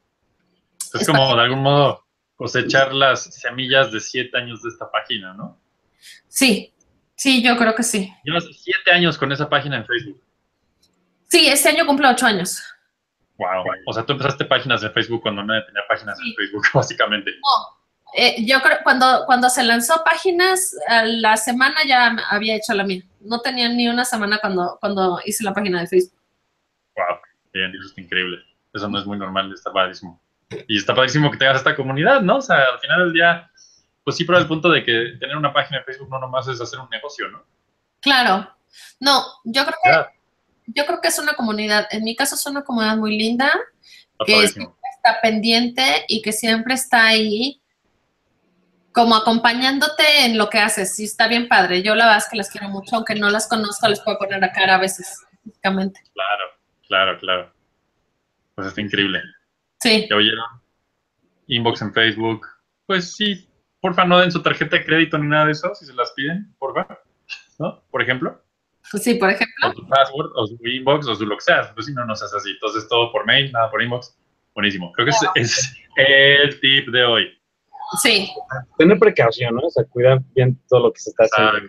Es como de algún modo cosechar las semillas de 7 años de esta página, ¿no? Sí, sí, yo creo que sí. Llevas 7 años con esa página en Facebook. Sí, este año cumplo 8 años. Wow. O sea, tú empezaste páginas de Facebook cuando nadie tenía páginas en Facebook, básicamente. No. Yo creo cuando se lanzó páginas, a la semana ya había hecho la mía. No tenía ni una semana cuando hice la página de Facebook. Wow, bien, eso está increíble. Eso no es muy normal, está padrísimo. Y está padrísimo que tengas esta comunidad, ¿no? O sea, al final del día, pues sí, pero el punto de que tener una página de Facebook no nomás es hacer un negocio, ¿no? Claro. No, yo creo que es una comunidad. En mi caso es una comunidad muy linda, que siempre está pendiente y que siempre está ahí como acompañándote en lo que haces. Sí, está bien padre. Yo la verdad es que las quiero mucho, aunque no las conozco, les puedo poner a cara a veces, físicamente. Claro. Pues está increíble. Sí. ¿Ya oyeron? Inbox en Facebook. Pues sí, porfa, no den su tarjeta de crédito ni nada de eso, si se las piden, porfa, ¿no? Por ejemplo. Sí, por ejemplo. O su password, o su inbox, o su lo que sea. Pues si no, no seas así. Entonces, todo por mail, nada por inbox. Buenísimo. Creo que es el tip de hoy. Sí. Tener precaución, ¿no? O sea, cuidar bien todo lo que se está haciendo.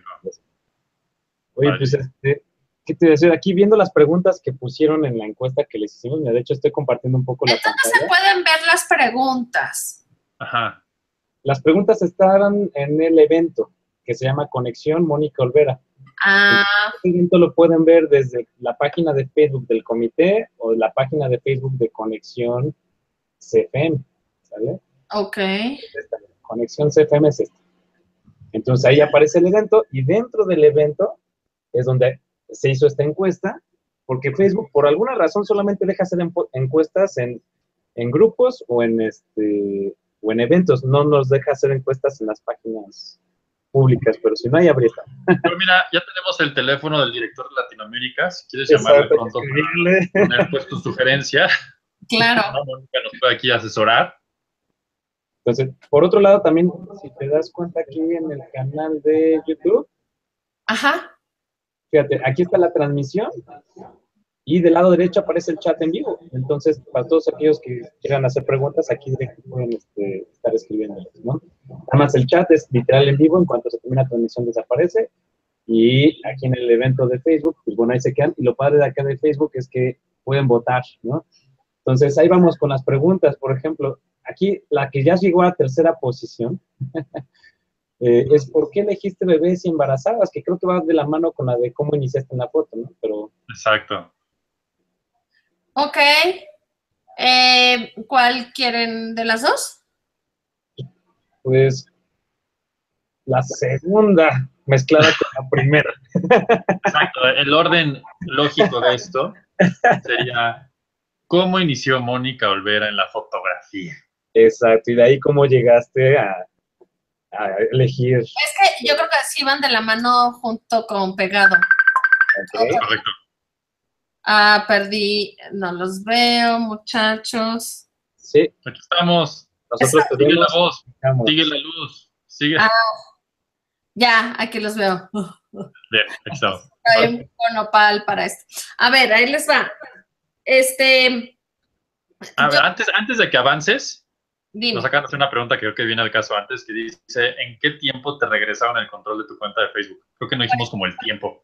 Oye, pues, ¿qué te iba a decir? Aquí viendo las preguntas que pusieron en la encuesta que les hicimos, de hecho estoy compartiendo un poco la pantalla. ¿Dónde se pueden ver las preguntas? Ajá. Las preguntas estaban en el evento que se llama Conexión Mónica Olvera. Este evento lo pueden ver desde la página de Facebook del comité o la página de Facebook de Conexión CFM, ¿sale? Ok. Conexión CFM es esta. Entonces ahí aparece el evento y dentro del evento es donde se hizo esta encuesta, porque Facebook por alguna razón solamente deja hacer encuestas en grupos o en eventos, no nos deja hacer encuestas en las páginas públicas, pero si no hay habría. Pero mira, ya tenemos el teléfono del director de Latinoamérica, si quieres llamarle pronto para poner pues tu sugerencia. Claro. Mónica nos puede aquí asesorar. Entonces, por otro lado, también, si te das cuenta aquí en el canal de YouTube, ajá, fíjate, aquí está la transmisión y del lado derecho aparece el chat en vivo. Entonces, para todos aquellos que quieran hacer preguntas, aquí directo pueden estar escribiéndoles, ¿no? Además, el chat es literal en vivo, en cuanto se termina la transmisión desaparece. Y aquí en el evento de Facebook, pues bueno, ahí se quedan. Y lo padre de acá de Facebook es que pueden votar, ¿no? Entonces, ahí vamos con las preguntas. Por ejemplo, aquí la que ya llegó a tercera posición es ¿por qué elegiste bebés y embarazadas? Que creo que va de la mano con la de cómo iniciaste en la foto, ¿no? Pero... Exacto. Ok. ¿Cuál quieren de las dos? Pues la segunda mezclada con la primera. Exacto. El orden lógico de esto sería ¿cómo inició Mónica Olvera en la fotografía? Exacto, y de ahí cómo llegaste a elegir. Es que yo creo que sí van de la mano junto con pegado. Okay. Correcto. Perdí, no los veo, muchachos. Sí. Aquí estamos. Nosotros sigue la voz, sigue la luz, sigue. Ya, aquí los veo. Bien, aquí estamos. Hay un nopal para esto. A ver, ahí les va. A ver, antes de que avances, dime. nos acaban de hacer una pregunta que creo que viene al caso antes, que dice, ¿en qué tiempo te regresaron el control de tu cuenta de Facebook? Creo que no dijimos como el tiempo.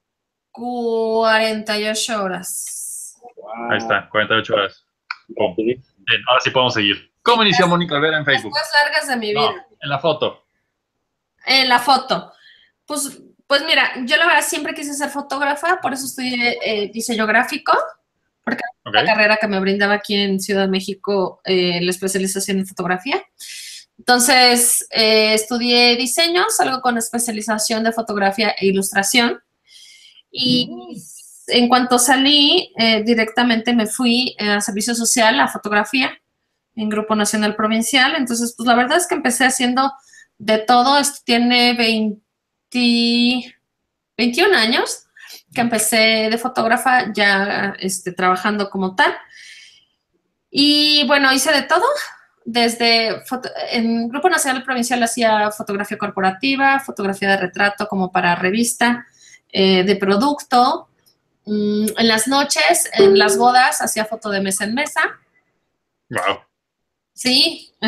48 horas. Wow. Ahí está, 48 horas. Bien, ahora sí podemos seguir. ¿Cómo inició Mónica Olvera en Facebook? Las más largas de mi vida. No, en la foto. En la foto. Pues mira, yo la verdad siempre quise ser fotógrafa, por eso estudié diseño gráfico, porque era la carrera que me brindaba aquí en Ciudad de México la especialización en fotografía. Entonces, estudié diseño, salgo con especialización de fotografía e ilustración. Y en cuanto salí, directamente me fui a servicio social, a fotografía, en Grupo Nacional Provincial. Entonces, pues la verdad es que empecé haciendo de todo. Esto tiene 21 años que empecé de fotógrafa, ya trabajando como tal. Y bueno, hice de todo. En Grupo Nacional Provincial hacía fotografía corporativa, fotografía de retrato como para revista, de producto. En las noches, en las bodas, hacía foto de mesa en mesa. Wow. Sí, wow.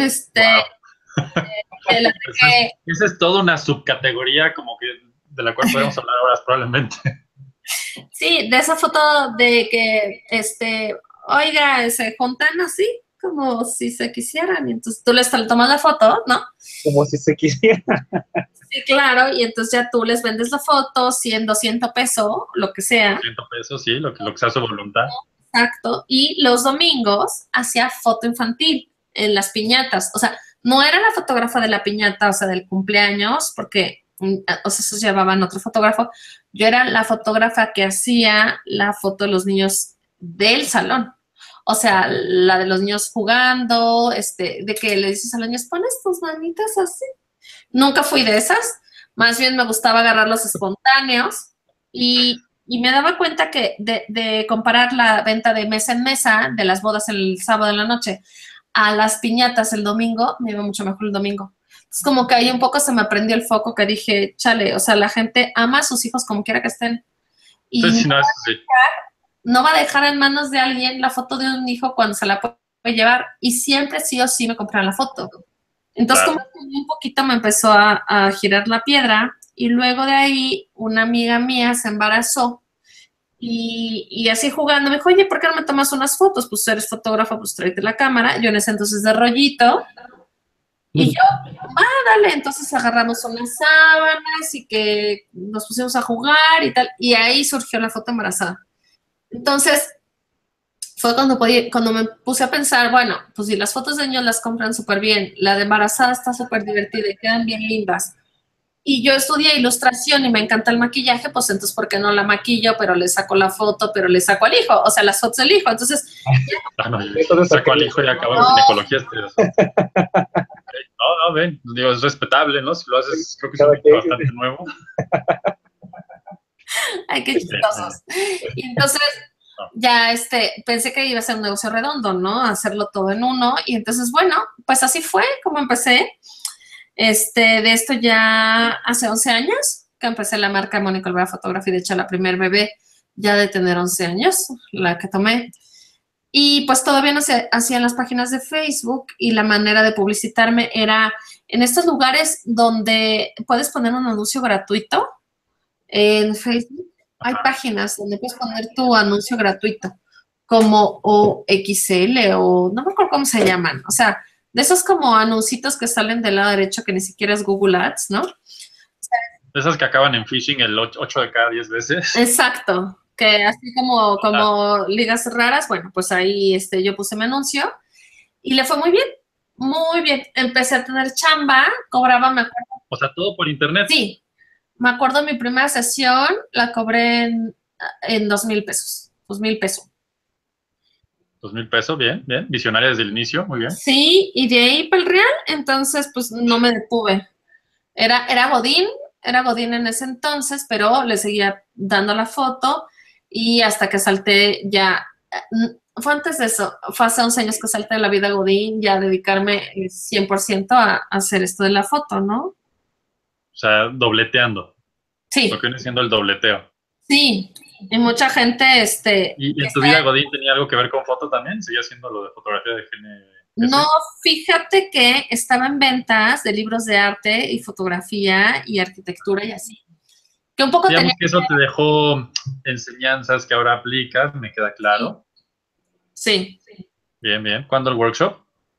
Esa es toda una subcategoría como que de la cual podemos hablar ahora probablemente. Sí, de esa foto de que, oiga, se juntan así, como si se quisieran, y entonces tú les tomas la foto, ¿no? Como si se quisiera. Sí, claro, y entonces ya tú les vendes la foto, 100, 200 pesos, lo que sea. 200 pesos, sí, lo que sea su voluntad. Exacto, y los domingos hacía foto infantil en las piñatas, o sea, no era la fotógrafa de la piñata, o sea, del cumpleaños, porque, o sea, esos llevaban otro fotógrafo, yo era la fotógrafa que hacía la foto de los niños del salón, o sea, la de los niños jugando, de que le dices a los niños, pones tus manitas así. Nunca fui de esas, más bien me gustaba agarrar los espontáneos y me daba cuenta que de comparar la venta de mesa en mesa, de las bodas el sábado en la noche, a las piñatas el domingo, me iba mucho mejor el domingo. Entonces, como que ahí un poco se me prendió el foco que dije, chale, o sea, la gente ama a sus hijos como quiera que estén. Y sí, no va a dejar en manos de alguien la foto de un hijo cuando se la puede llevar. Y siempre sí o sí me compraron la foto. Entonces, claro, como que un poquito me empezó a girar la piedra. Y luego de ahí, una amiga mía se embarazó. Y así jugando me dijo, oye, ¿por qué no me tomas unas fotos? Pues eres fotógrafo, pues tráete la cámara. Yo en ese entonces de rollito. Y yo, dale. Entonces agarramos unas sábanas y que nos pusimos a jugar y tal. Y ahí surgió la foto embarazada. Entonces, fue cuando me puse a pensar, bueno, pues si las fotos de niños las compran súper bien, la de embarazada está súper divertida y quedan bien lindas. Y yo estudié ilustración y me encanta el maquillaje, pues entonces, ¿por qué no la maquillo? Pero le saco la foto, pero le saco al hijo, o sea, las fotos del hijo. Entonces, saco al hijo y acabo en ginecología. No, ven, digo, es respetable, ¿no? Si lo haces, creo que es bastante nuevo. Ay, qué chistosos. Y entonces, ya pensé que iba a ser un negocio redondo, ¿no? Hacerlo todo en uno. Y entonces, bueno, pues así fue como empecé. De esto ya hace 11 años que empecé la marca Mónica Olvera Fotografía. De hecho, la primer bebé ya de tener 11 años, la que tomé. Y pues todavía no se hacían las páginas de Facebook y la manera de publicitarme era en estos lugares donde puedes poner un anuncio gratuito en Facebook. Hay páginas donde puedes poner tu anuncio gratuito, como OXL o no me acuerdo cómo se llaman. O sea, de esos como anuncios que salen del lado derecho que ni siquiera es Google Ads, ¿no? O sea, de esas que acaban en phishing el 8 de cada 10 veces. Exacto, que así como ligas raras, bueno, pues ahí yo puse mi anuncio y le fue muy bien, muy bien. Empecé a tener chamba, cobraba, me acuerdo. O sea, todo por internet. Sí. Me acuerdo mi primera sesión, la cobré en 2,000 pesos. 2,000 pesos. 2,000 pesos, bien, bien. Visionaria desde el inicio, muy bien. Sí, y de ahí para el real, entonces pues no me detuve. Era Godín en ese entonces, pero le seguía dando la foto y hasta que salté ya, fue antes de eso, fue hace 11 años que salté de la vida Godín, ya dedicarme 100% a hacer esto de la foto, ¿no? O sea, dobleteando. Sí. Lo que viene siendo el dobleteo. Sí, y mucha gente, ¿Y en tu vida Godín tenía algo que ver con foto también? ¿Seguía haciendo lo de fotografía de GNS? No, fíjate que estaba en ventas de libros de arte y fotografía y arquitectura y así. Que un poco digamos que eso te dejó enseñanzas que ahora aplicas, me queda claro. Sí. Bien, bien. ¿Cuándo el workshop?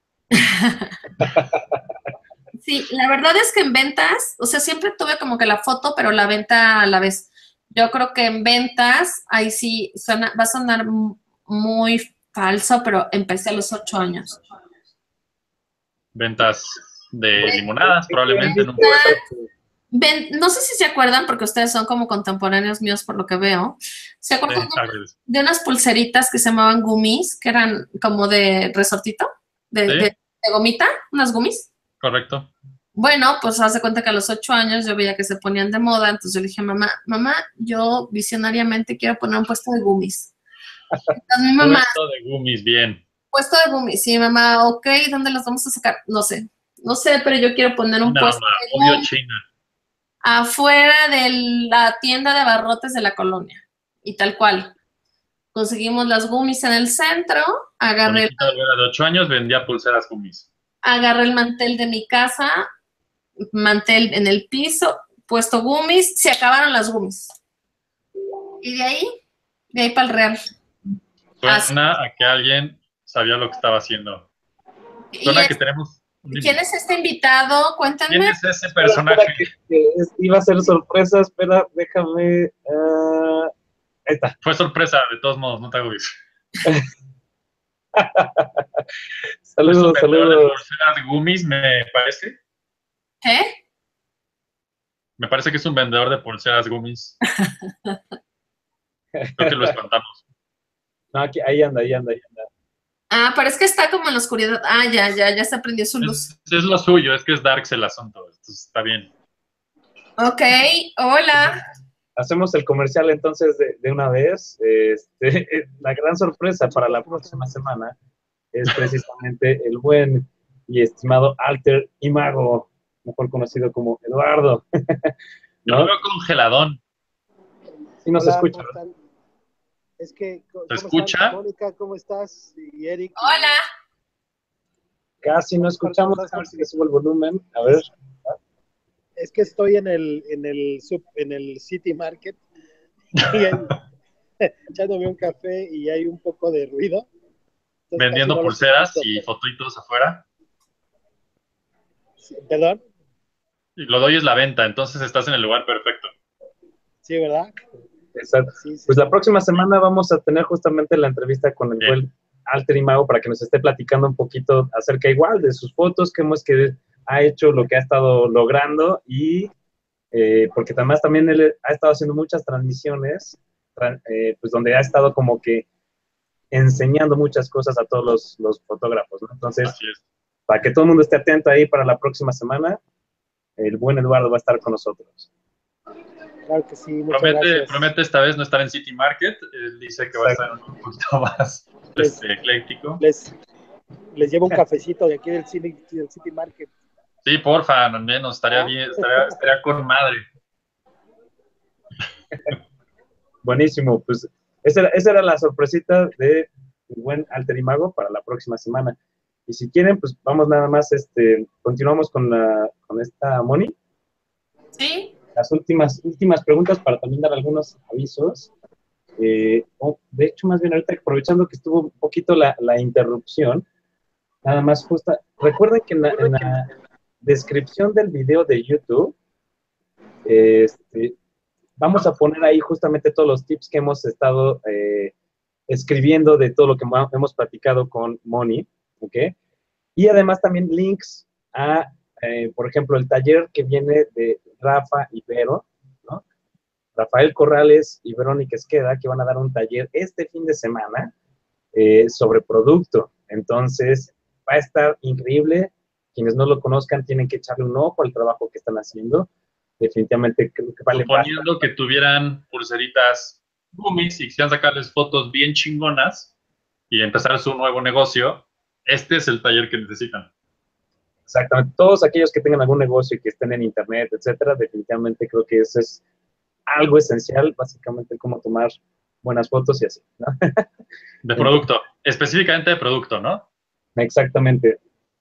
Sí, la verdad es que en ventas, o sea, siempre tuve como que la foto, pero la venta a la vez. Yo creo que en ventas, ahí sí, va a sonar muy falso, pero empecé a los 8 años. Ventas de limonadas, probablemente. No sé si se acuerdan, porque ustedes son como contemporáneos míos por lo que veo. ¿Se acuerdan de unas pulseritas que se llamaban gummies, que eran como de resortito, de gomita, unas gummies? Correcto. Bueno, pues haz de cuenta que a los 8 años yo veía que se ponían de moda, entonces yo le dije, mamá, yo visionariamente quiero poner un puesto de gummies. Entonces mi mamá... Puesto de gummies, bien. Puesto de gummies, sí, mamá, ok, ¿dónde los vamos a sacar? No sé, pero yo quiero poner un puesto de gummies. China. Afuera de la tienda de abarrotes de la colonia, y tal cual. Conseguimos las gummies en el centro, agarré... de 8 años vendía pulseras gummies. Agarré el mantel de mi casa, mantel en el piso, puesto gummies, se acabaron las gummies. Y de ahí para el real. Suena a que alguien sabía lo que estaba haciendo. Suena que tenemos... ¿Quién es este invitado? Cuéntame. ¿Quién es ese personaje? Iba a ser sorpresa, espera, déjame... ahí está. Fue sorpresa, de todos modos, no te hago eso. Saludos. De pulseras gummies, me parece. ¿Qué? Me parece que es un vendedor de pulseras gummies. Creo que lo espantamos. No, aquí, ahí anda. Ah, pero es que está como en la oscuridad. Ah, ya se prendió su luz. Es lo suyo, es que es darks el asunto. Entonces está bien. Ok, hola. Hacemos el comercial entonces de una vez. La gran sorpresa para la próxima semana es precisamente el buen y estimado Alter Imago, mejor conocido como Eduardo. ¿No? Yo lo veo congeladón. Sí nos escucha. Es que, ¿Se escucha? Mónica, ¿cómo estás? Y Eric. Hola. Casi no escuchamos, a ver si le subo el volumen. A ver. Es que estoy en el City Market y echándome un café y hay un poco de ruido. Entonces, vendiendo pulseras y fotitos afuera. Sí, ¿perdón? Y lo doy es la venta, entonces estás en el lugar perfecto. Sí, ¿verdad? Exacto. Sí. Pues la próxima semana vamos a tener justamente la entrevista con el buen Alter Imago para que nos esté platicando un poquito acerca igual de sus fotos, cómo es que ha hecho lo que ha estado logrando y porque además también él ha estado haciendo muchas transmisiones, pues donde ha estado como que enseñando muchas cosas a todos los fotógrafos, ¿no? Entonces, para que todo el mundo esté atento ahí para la próxima semana, el buen Eduardo va a estar con nosotros. Claro que sí, promete esta vez no estar en City Market. Él dice que va a estar un poquito más ecléctico. Les llevo un cafecito de aquí del City Market. Sí, porfa, al menos, estaría bien, estaría con madre. Buenísimo, pues esa era la sorpresita de buen Alter Imago para la próxima semana. Y si quieren, pues vamos nada más, continuamos con esta Moni. Sí. Las últimas preguntas para también dar algunos avisos. De hecho, más bien ahorita aprovechando que estuvo un poquito la interrupción, nada más justa. Recuerden que en la descripción del video de YouTube, vamos a poner ahí justamente todos los tips que hemos estado escribiendo de todo lo que hemos platicado con Moni, ¿ok? Y además también links a, por ejemplo, el taller que viene de Rafa y Vero, ¿no? Rafael Corrales y Verónica Esqueda, que van a dar un taller este fin de semana. sobre producto. Entonces, va a estar increíble. Quienes no lo conozcan tienen que echarle un ojo al trabajo que están haciendo. Definitivamente creo que vale más. Suponiendo que tuvieran pulseritas gummies y quisieran sacarles fotos bien chingonas y empezar su nuevo negocio, este es el taller que necesitan. Exactamente. Todos aquellos que tengan algún negocio y que estén en internet, etcétera, definitivamente creo que eso es algo esencial, básicamente cómo tomar buenas fotos y así, ¿no? De producto, específicamente de producto, ¿no? Exactamente.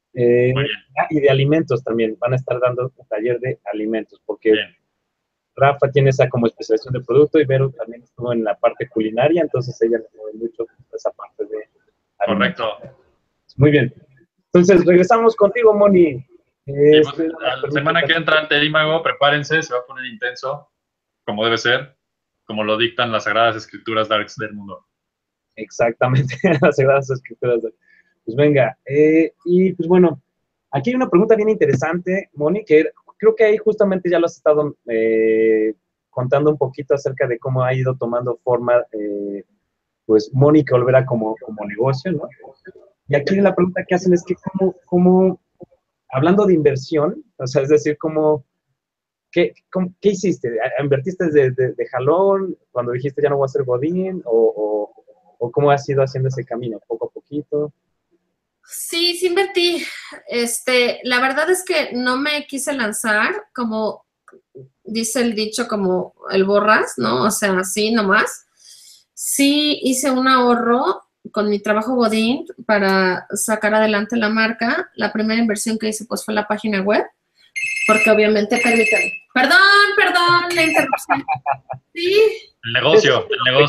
Y de alimentos también, van a estar dando un taller de alimentos, porque bien. Rafa tiene esa como especialización de producto y Vero también estuvo en la parte culinaria, entonces ella le mueve mucho esa parte de alimentos. Correcto. Muy bien. Entonces, regresamos contigo, Moni. Pues, la semana que entra ante Imago, prepárense, se va a poner intenso, como debe ser, como lo dictan las Sagradas Escrituras Darks del mundo. Exactamente, las Sagradas Escrituras. Pues venga, y pues bueno, aquí hay una pregunta bien interesante, Moni, que creo que ahí justamente ya lo has estado contando un poquito acerca de cómo ha ido tomando forma, pues, Mónica Olvera como negocio, ¿no? Y aquí la pregunta que hacen es que cómo hablando de inversión, o sea, es decir, ¿qué hiciste? ¿Invertiste de jalón cuando dijiste ya no voy a ser Godín? ¿O cómo has ido haciendo ese camino, poco a poquito? Sí, sí invertí. La verdad es que no me quise lanzar, como dice el dicho, como el borras, ¿no? O sea, así nomás. Sí hice un ahorro con mi trabajo Godín para sacar adelante la marca. La primera inversión que hice, pues, fue la página web, porque obviamente, permítanme. Perdón, la interrupción. Sí. El negocio.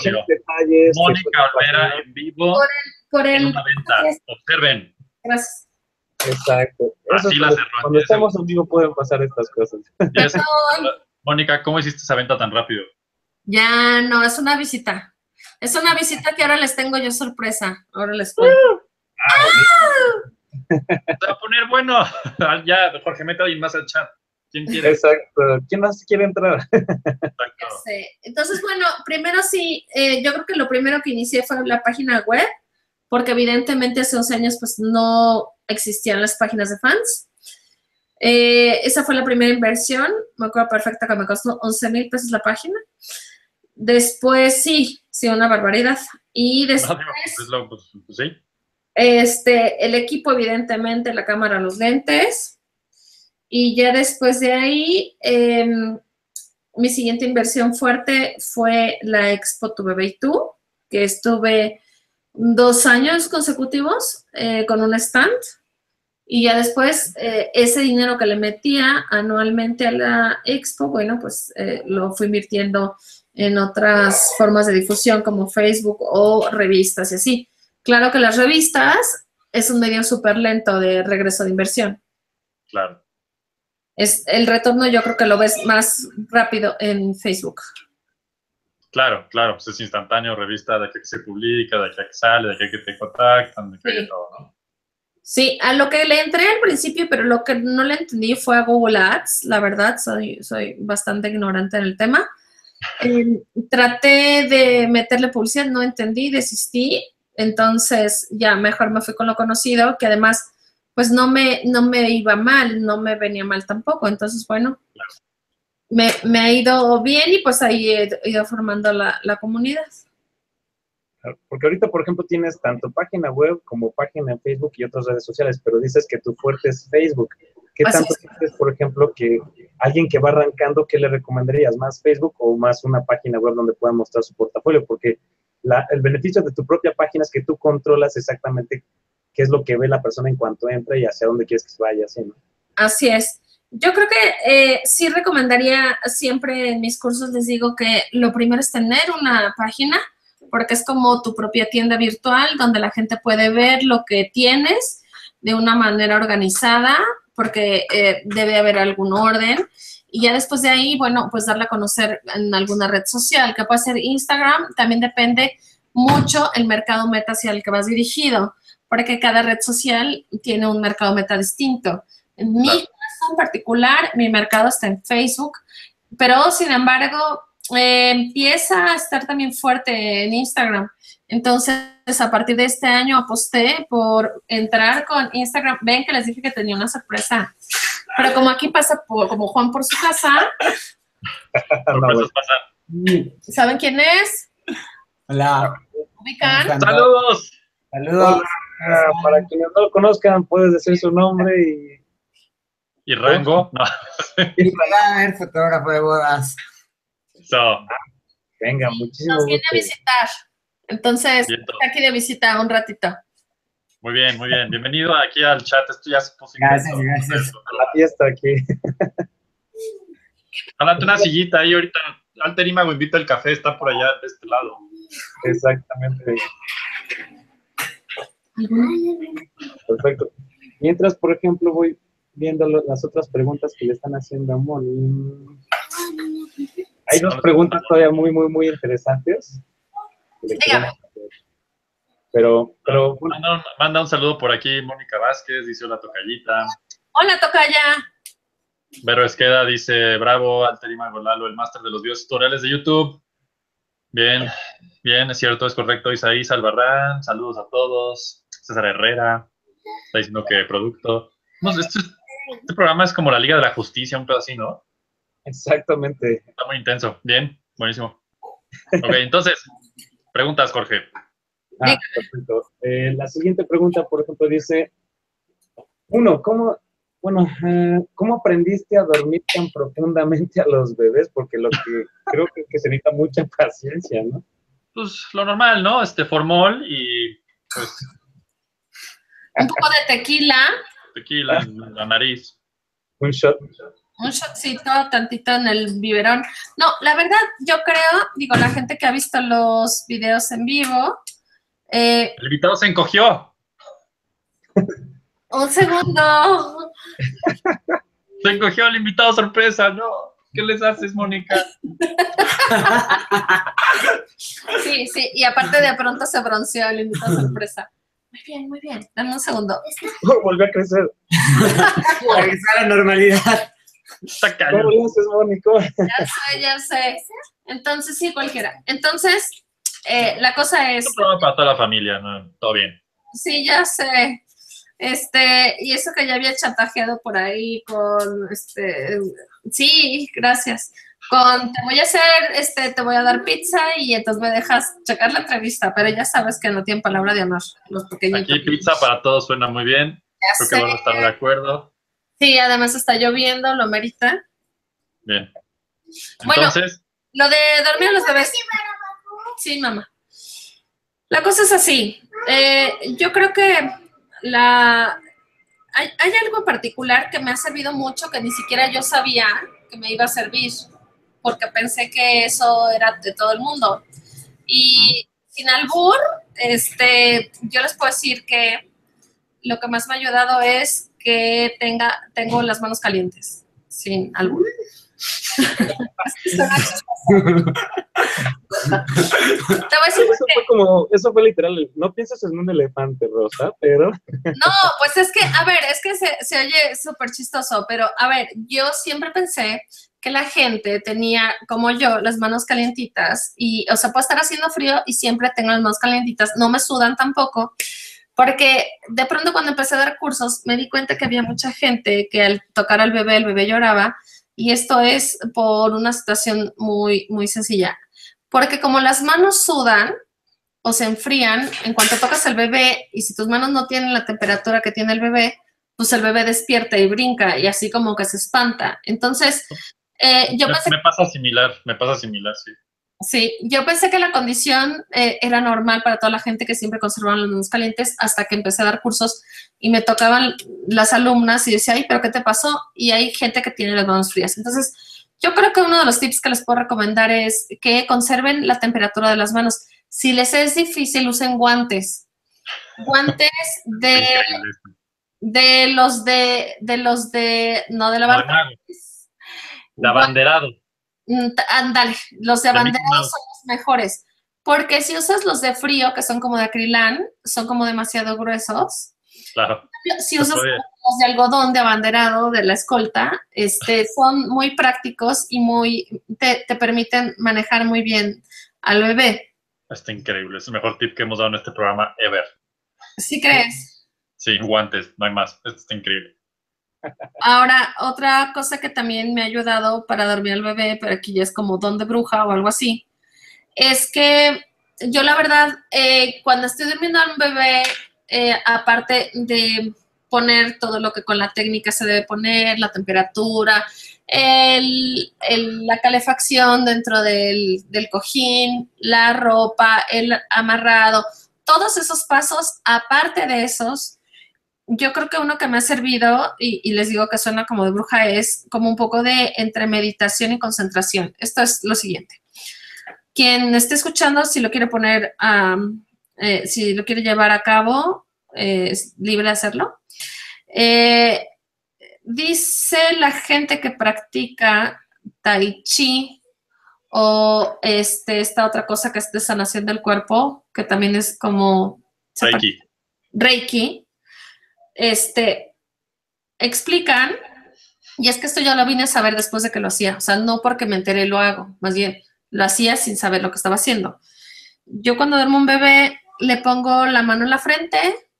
Mónica Olvera en vivo en una venta. Observen. Gracias. Exacto. Así la cerró. Cuando estamos en vivo pueden pasar estas cosas. Mónica, ¿cómo hiciste esa venta tan rápido? Ya, no, es una visita. Es una visita que ahora les tengo yo sorpresa. Ahora les cuento. Se va a poner bueno. Ya, Jorge, mete alguien más al chat. ¿Quién quiere? Exacto. ¿Quién más quiere entrar? Ya sé. Entonces, bueno, primero sí, yo creo que lo primero que inicié fue la página web, porque evidentemente hace 11 años pues no existían las páginas de fans. Esa fue la primera inversión. Me acuerdo perfecto que me costó 11,000 pesos la página. Después, sí, una barbaridad. Y después, sí. El equipo, evidentemente, la cámara, los lentes. Y ya después de ahí, mi siguiente inversión fuerte fue la Expo Tu Bebé y Tú, que estuve 2 años consecutivos con un stand. Y ya después, ese dinero que le metía anualmente a la Expo, bueno, pues lo fui invirtiendo en otras formas de difusión como Facebook o revistas y así. Claro que las revistas es un medio súper lento de regreso de inversión. Claro. El retorno yo creo que lo ves más rápido en Facebook. Claro, pues es instantáneo, revista de que se publica, de que sale, de que te contactan, de que todo, ¿no? Sí, a lo que le entré al principio, pero lo que no le entendí fue a Google Ads. La verdad, soy bastante ignorante en el tema. Traté de meterle publicidad, no entendí, desistí. Entonces, ya mejor me fui con lo conocido, que además, pues no me iba mal, no me venía mal tampoco. Entonces, bueno, me ha ido bien y pues ahí he ido formando la comunidad. Porque ahorita, por ejemplo, tienes tanto página web como página en Facebook y otras redes sociales, pero dices que tu fuerte es Facebook. ¿Qué tanto sientes, por ejemplo, que alguien que va arrancando, qué le recomendarías? ¿Más Facebook o más una página web donde pueda mostrar su portafolio? Porque el beneficio de tu propia página es que tú controlas exactamente qué es lo que ve la persona en cuanto entra y hacia dónde quieres que se vaya, ¿sí, no? Así es. Yo creo que sí recomendaría, siempre en mis cursos les digo que lo primero es tener una página, porque es como tu propia tienda virtual donde la gente puede ver lo que tienes de una manera organizada, porque debe haber algún orden. Y ya después de ahí, bueno, pues darla a conocer en alguna red social, que puede ser Instagram. También depende mucho el mercado meta hacia el que vas dirigido, porque cada red social tiene un mercado meta distinto. En mi caso en particular, mi mercado está en Facebook, pero sin embargo, empieza a estar también fuerte en Instagram. Entonces, a partir de este año aposté por entrar con Instagram. Ven que les dije que tenía una sorpresa. Pero como aquí pasa como Juan por su casa. Sorpresas pasan. ¿Saben quién es? Hola. ¿Ubican? ¡Saludos! Saludos. Para quienes no lo conozcan, puedes decir su nombre ¿Y rango? No. Israel, fotógrafo de bodas. Venga, muchísimo Nos viene gusto. a visitar. Entonces, Bien, todo. está aquí de visita un ratito. Muy bien, muy bien. Bienvenido aquí al chat. Esto ya se puso Gracias, intenso. gracias. La fiesta aquí. Háblate una sillita ahí ahorita. Alter Imago invita el café, está por allá de este lado. Exactamente. Perfecto. Mientras, por ejemplo, voy viendo las otras preguntas que le están haciendo a Moni. Hay dos preguntas todavía muy interesantes. Dígame. Pero bueno, Manda un saludo por aquí, Mónica Vázquez, dice hola tocallita. Hola, tocaya. Vero Esqueda dice, bravo, Alter Imago Lalo, el máster de los videos tutoriales de YouTube. Bien, bien, es cierto, es correcto. Isaí Albarrán, saludos a todos. César Herrera, está diciendo que producto. No sé, este programa es como la Liga de la Justicia, un pedo así, ¿no? exactamente. Está muy intenso. Bien, buenísimo. Ok, entonces, preguntas, Jorge. Perfecto. La siguiente pregunta, por ejemplo, dice, ¿cómo aprendiste a dormir tan profundamente a los bebés? Porque lo que creo que se necesita mucha paciencia, ¿no? Pues lo normal, ¿no? Formol y pues Un poco de tequila. tequila en la nariz. Un shot. Un shotcito, tantito en el biberón. No, la verdad, yo creo, la gente que ha visto los videos en vivo. El invitado se encogió. Un segundo. Se encogió el invitado sorpresa, ¿no? ¿Qué les haces, Mónica? Sí, y aparte de pronto se bronceó el invitado sorpresa. Muy bien. Dame un segundo. Volvió a crecer. Regresar a la normalidad. Está callado. ¿Cómo lo haces, Mónico? Ya sé. Entonces, sí, cualquiera. Entonces, la cosa es... Es un programa para toda la familia, ¿no? Todo bien. Sí, ya sé. Y eso que ya había chantajeado por ahí con, sí, gracias. Te voy a hacer, te voy a dar pizza y entonces me dejas checar la entrevista, pero ya sabes que no tienen palabra de honor, los pequeñitos. Aquí pizza para todos suena muy bien. Creo que van a estar de acuerdo. Sí, además está lloviendo, lo merita. Bien. Entonces. Bueno, lo de dormir a los bebés. Sí, mamá. La cosa es así. Yo creo que hay algo en particular que me ha servido mucho que ni siquiera yo sabía que me iba a servir, porque pensé que eso era de todo el mundo. Y sin albur, yo les puedo decir que lo que más me ha ayudado es que tengo las manos calientes, sin albur. Te voy a decir eso fue literal, no piensas en un elefante, Rosa, pero... No, pues es que se oye súper chistoso, pero a ver, yo siempre pensé que la gente tenía, como yo, las manos calientitas y, o sea, puede estar haciendo frío y siempre tengo las manos calientitas, no me sudan tampoco, porque de pronto cuando empecé a dar cursos me di cuenta que había mucha gente que al tocar al bebé, el bebé lloraba, y esto es por una situación muy, muy sencilla, porque como las manos sudan o se enfrían, en cuanto tocas al bebé y si tus manos no tienen la temperatura que tiene el bebé, pues el bebé despierta y brinca y así como que se espanta. Entonces, yo pensé... Me pasa similar, sí. Sí, yo pensé que la condición era normal para toda la gente que siempre conservaban las manos calientes hasta que empecé a dar cursos y me tocaban las alumnas y decía, ay, ¿pero qué te pasó? Y hay gente que tiene las manos frías. Entonces, yo creo que uno de los tips que les puedo recomendar es que conserven la temperatura de las manos. Si les es difícil, usen guantes. Guantes no de lavar. De abanderado. Ándale, los de abanderado son los mejores. Porque si usas los de frío, que son como de acrilán, son como demasiado gruesos. Claro. Si usas de algodón de abanderado de la escolta, son muy prácticos y te permiten manejar muy bien al bebé. Está increíble, es el mejor tip que hemos dado en este programa ever. ¿Sí crees? Sí, guantes, no hay más. Esto está increíble. Ahora, otra cosa que también me ha ayudado para dormir al bebé, pero aquí ya es como don de bruja o algo así, es que yo la verdad, cuando estoy durmiendo a un bebé, aparte de poner todo lo que con la técnica se debe poner, la temperatura, la calefacción dentro del cojín, la ropa, el amarrado, todos esos pasos, aparte de esos, yo creo que uno que me ha servido, y les digo que suena como de bruja, es como un poco de entre meditación y concentración. Esto es lo siguiente. Quien esté escuchando, si lo quiere poner, si lo quiere llevar a cabo, es libre de hacerlo. Dice la gente que practica Tai Chi o esta otra cosa que es de sanación del cuerpo, que también es como... Reiki. Reiki. Explican, y es que esto ya lo vine a saber después de que lo hacía, o sea, no porque me enteré lo hago, más bien lo hacía sin saber lo que estaba haciendo. Yo cuando duermo un bebé le pongo la mano en la frente,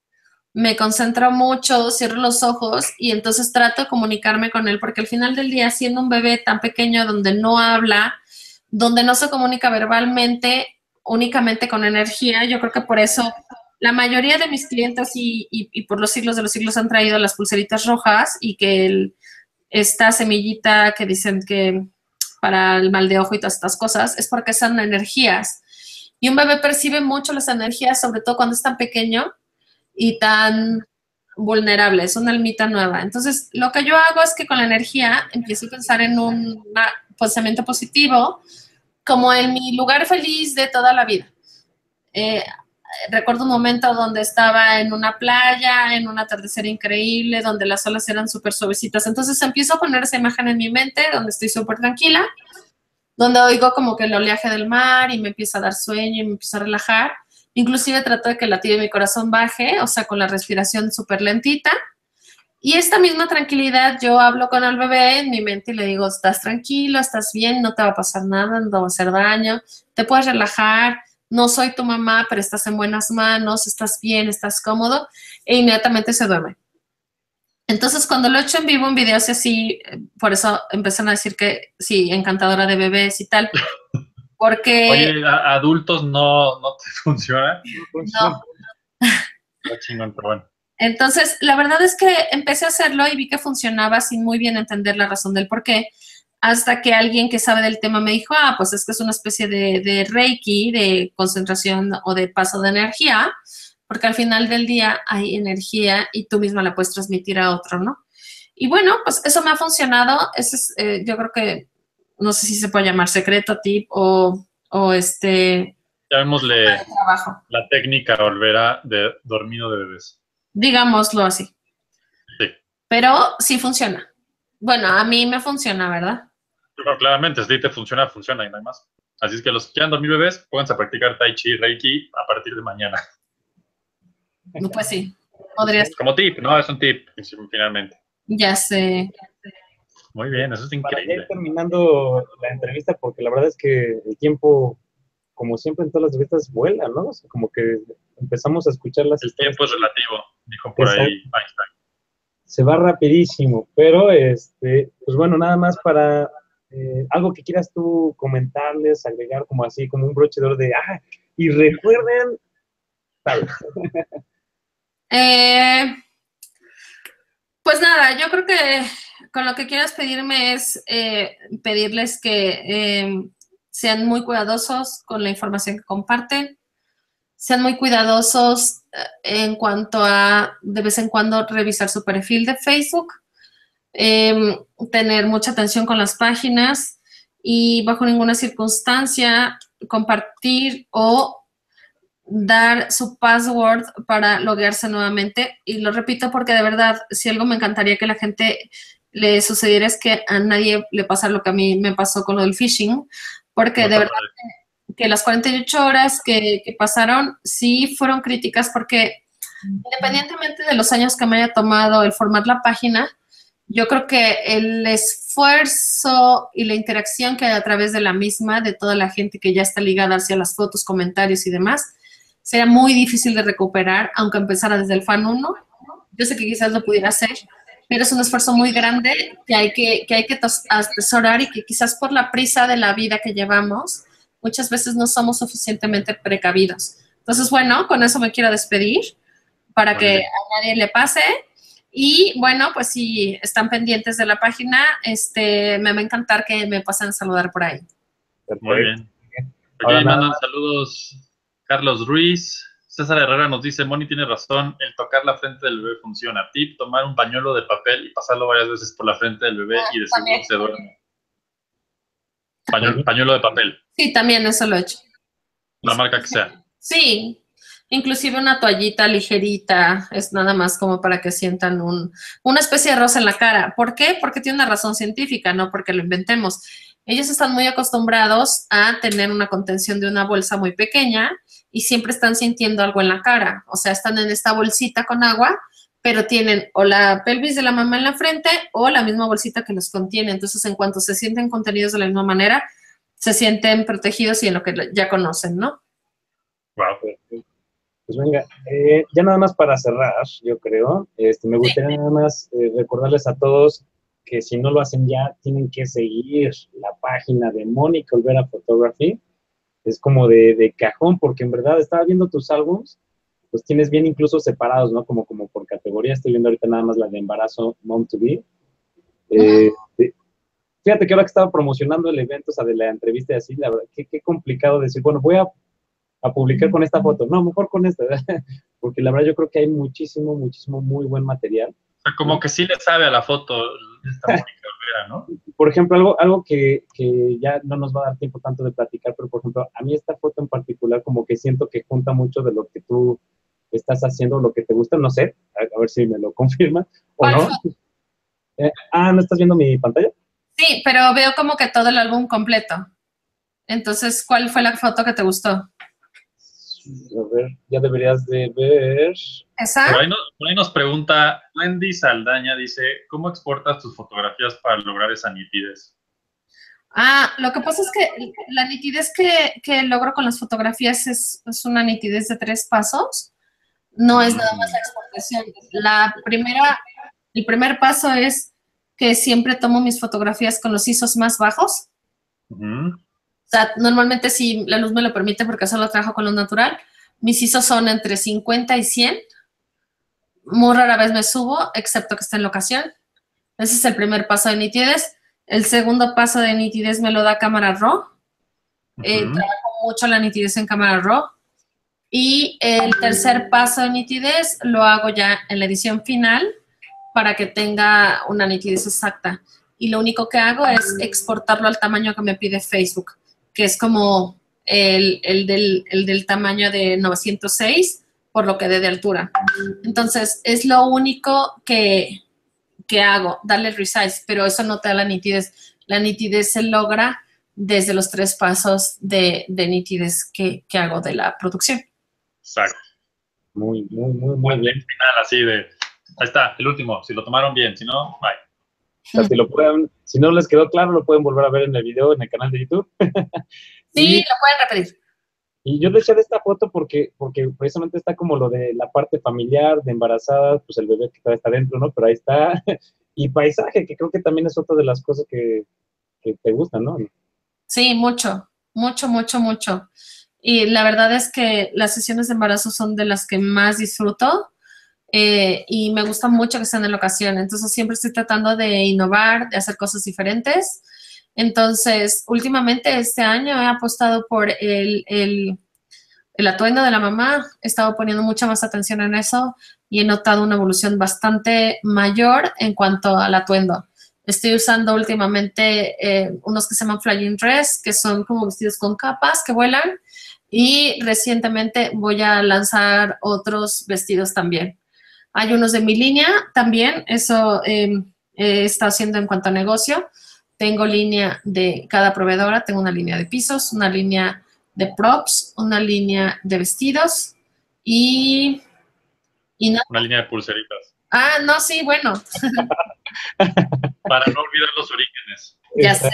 me concentro mucho, cierro los ojos y entonces trato de comunicarme con él, porque al final del día, siendo un bebé tan pequeño donde no habla, donde no se comunica verbalmente, únicamente con energía, yo creo que por eso la mayoría de mis clientes y por los siglos de los siglos han traído las pulseritas rojas y que esta semillita que dicen que para el mal de ojo y todas estas cosas, es porque son energías. Y un bebé percibe mucho las energías, sobre todo cuando es tan pequeño y tan vulnerable, es una almita nueva. Entonces, lo que yo hago es que con la energía empiezo a pensar en un pensamiento positivo, como en mi lugar feliz de toda la vida. Recuerdo un momento donde estaba en una playa, en un atardecer increíble, donde las olas eran súper suavecitas. Entonces empiezo a poner esa imagen en mi mente, donde estoy súper tranquila, donde oigo como que el oleaje del mar y me empieza a dar sueño y me empiezo a relajar. Inclusive trato de que el latido de mi corazón baje, o sea, con la respiración súper lentita. Y esta misma tranquilidad, yo hablo con el bebé en mi mente y le digo, estás tranquilo, estás bien, no te va a pasar nada, no te va a hacer daño, te puedes relajar. No soy tu mamá, pero estás en buenas manos, estás bien, estás cómodo, e inmediatamente se duerme. Entonces, cuando lo he hecho en vivo, en videos y así, por eso empiezan a decir que sí, encantadora de bebés y tal, porque... Oye, ¿a adultos no te funciona? No. Está chingón, pero bueno. Entonces, la verdad es que empecé a hacerlo y vi que funcionaba sin muy bien entender la razón del por qué. Hasta que alguien que sabe del tema me dijo, pues es que es una especie de Reiki, de concentración o de paso de energía, porque al final del día hay energía y tú misma la puedes transmitir a otro, ¿no? Y bueno, pues eso me ha funcionado. Ese es, yo creo que, no sé si se puede llamar secreto, tip o llamémosle la técnica Olvera de dormido de bebés. Digámoslo así. Sí. Pero sí funciona. Bueno, a mí me funciona, ¿verdad? Pero claramente, si te funciona, funciona y no hay más. Así es que los que quieran dormir bebés, pónganse a practicar Tai Chi, Reiki a partir de mañana. Pues sí, podrías. Como tip, ¿no? Es un tip, finalmente. Ya sé. Muy bien, eso es increíble. Para ir terminando la entrevista, porque la verdad es que el tiempo, como siempre en todas las entrevistas, vuela, ¿no? O sea, como que empezamos a escuchar las historias. El tiempo es relativo, dijo por ahí Einstein. Se va rapidísimo, pero pues bueno, nada más para algo que quieras tú comentarles, agregar como así, como un broche de oro de, y recuerden, ¿sabes? Pues nada, yo creo que con lo que quieras pedirme es pedirles que sean muy cuidadosos con la información que comparten, sean muy cuidadosos en cuanto a de vez en cuando revisar su perfil de Facebook, tener mucha atención con las páginas y bajo ninguna circunstancia compartir o dar su password para loguearse nuevamente. Y lo repito porque de verdad, si algo me encantaría que la gente le sucediera es que a nadie le pasara lo que a mí me pasó con lo del phishing, porque de verdad que las 48 horas que pasaron sí fueron críticas porque independientemente de los años que me haya tomado el formar la página, yo creo que el esfuerzo y la interacción que hay a través de la misma, de toda la gente que ya está ligada hacia las fotos, comentarios y demás, sería muy difícil de recuperar, aunque empezara desde el fan 1. Yo sé que quizás lo pudiera hacer, pero es un esfuerzo muy grande que hay que atesorar y que quizás por la prisa de la vida que llevamos, muchas veces no somos suficientemente precavidos. Entonces, bueno, con eso me quiero despedir para que a nadie le pase. Y bueno, pues si están pendientes de la página, me va a encantar que me pasen a saludar por ahí. Muy bien. Aquí mandan saludos Carlos Ruiz. César Herrera nos dice, Moni tiene razón, el tocar la frente del bebé funciona. Tip, tomar un pañuelo de papel y pasarlo varias veces por la frente del bebé y de seguro se duerme. Pañuelo de papel. Sí, también eso lo he hecho. La marca que sea. Sí, inclusive una toallita ligerita, es nada más como para que sientan una especie de rosa en la cara. ¿Por qué? Porque tiene una razón científica, no porque lo inventemos. Ellos están muy acostumbrados a tener una contención de una bolsa muy pequeña y siempre están sintiendo algo en la cara. O sea, están en esta bolsita con agua, pero tienen o la pelvis de la mamá en la frente o la misma bolsita que los contiene. Entonces, en cuanto se sienten contenidos de la misma manera, se sienten protegidos y en lo que ya conocen, ¿no? Wow. Pues venga, ya nada más para cerrar, yo creo, me gustaría nada más recordarles a todos que si no lo hacen ya, tienen que seguir la página de Mónica Olvera Photography. Es como de cajón, porque en verdad estaba viendo tus álbums, pues tienes bien incluso separados, ¿no? Como por categoría. Estoy viendo ahorita nada más la de embarazo, Mom to Be. Fíjate que ahora que estaba promocionando el evento, o sea, de la entrevista y así, la verdad, qué complicado decir, bueno, voy a publicar con esta foto. No, mejor con esta, ¿verdad? Porque la verdad yo creo que hay muchísimo muy buen material. O sea, como que sí le sabe a la foto esta Mónica Olvera, ¿no? Por ejemplo, algo que ya no nos va a dar tiempo tanto de platicar, pero por ejemplo, a mí esta foto en particular como que siento que junta mucho de lo que tú estás haciendo, lo que te gusta, no sé, a ver si me lo confirma o no. ¿No estás viendo mi pantalla? Sí, pero veo como que todo el álbum completo. Entonces, ¿cuál fue la foto que te gustó? A ver, ya deberías de ver. ¿Esa? Por ahí nos pregunta Wendy Saldaña, dice, ¿cómo exportas tus fotografías para lograr esa nitidez? Lo que pasa es que la nitidez que logro con las fotografías es una nitidez de 3 pasos. No es nada más la exportación. El primer paso es que siempre tomo mis fotografías con los ISOs más bajos. O sea, normalmente si la luz me lo permite, porque solo trabajo con luz natural, mis ISOs son entre 50 y 100. Muy rara vez me subo, excepto que esté en locación. Ese es el primer paso de nitidez. El segundo paso de nitidez me lo da cámara RAW. Trabajo mucho la nitidez en cámara RAW. Y el tercer paso de nitidez lo hago ya en la edición final para que tenga una nitidez exacta. Y lo único que hago es exportarlo al tamaño que me pide Facebook, que es como el del tamaño de 906, por lo que dé de altura. Entonces, es lo único que hago, darle resize, pero eso no te da la nitidez. La nitidez se logra desde los 3 pasos de nitidez que hago de la producción. Exacto. Muy bien. Final, así de, ahí está, el último, si lo tomaron bien, si no, bye. O sea, si no les quedó claro, lo pueden volver a ver en el video, en el canal de YouTube. Sí, lo pueden repetir. Y yo le eché de esta foto porque precisamente está como lo de la parte familiar, de embarazada, pues el bebé que todavía está dentro, ¿no? Pero ahí está. Y paisaje, que creo que también es otra de las cosas que te gustan, ¿no? Sí, mucho. Y la verdad es que las sesiones de embarazo son de las que más disfruto y me gusta mucho que estén en locación. Entonces, siempre estoy tratando de innovar, de hacer cosas diferentes. Entonces, últimamente este año he apostado por el atuendo de la mamá. He estado poniendo mucha más atención en eso y he notado una evolución bastante mayor en cuanto al atuendo. Estoy usando últimamente unos que se llaman flying dress, que son como vestidos con capas que vuelan. Y recientemente voy a lanzar otros vestidos también. Hay unos de mi línea también, eso he estado haciendo en cuanto a negocio. Tengo línea de cada proveedora, tengo una línea de pisos, una línea de props, una línea de vestidos y Y no. Una línea de pulseritas. Ah, no, sí, bueno. Para no olvidar los orígenes. Ya sé.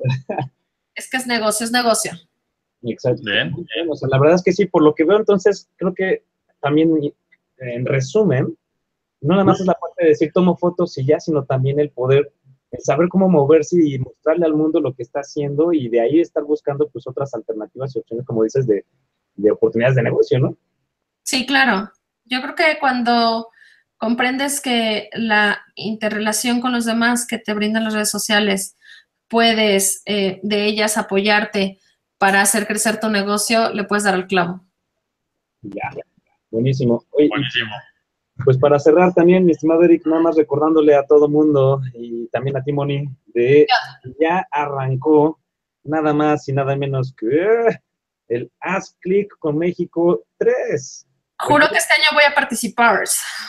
Es que es negocio, es negocio. Exacto. Bien. Bueno, o sea, la verdad es que sí, por lo que veo, entonces, creo que también, en resumen, no nada más es la parte de decir tomo fotos y ya, sino también el poder, el saber cómo moverse y mostrarle al mundo lo que está haciendo y de ahí estar buscando pues otras alternativas y opciones, como dices, de oportunidades de negocio, ¿no? Sí, claro. Yo creo que cuando comprendes que la interrelación con los demás que te brindan las redes sociales, puedes de ellas apoyarte para hacer crecer tu negocio, le puedes dar al clavo. Ya, buenísimo. Oye, buenísimo. Pues para cerrar también, mi estimado Eric, nada más recordándole a todo mundo y también a ti, Moni, de ya arrancó nada más y nada menos que el Haz Click con México 3. Juro que este año voy a participar.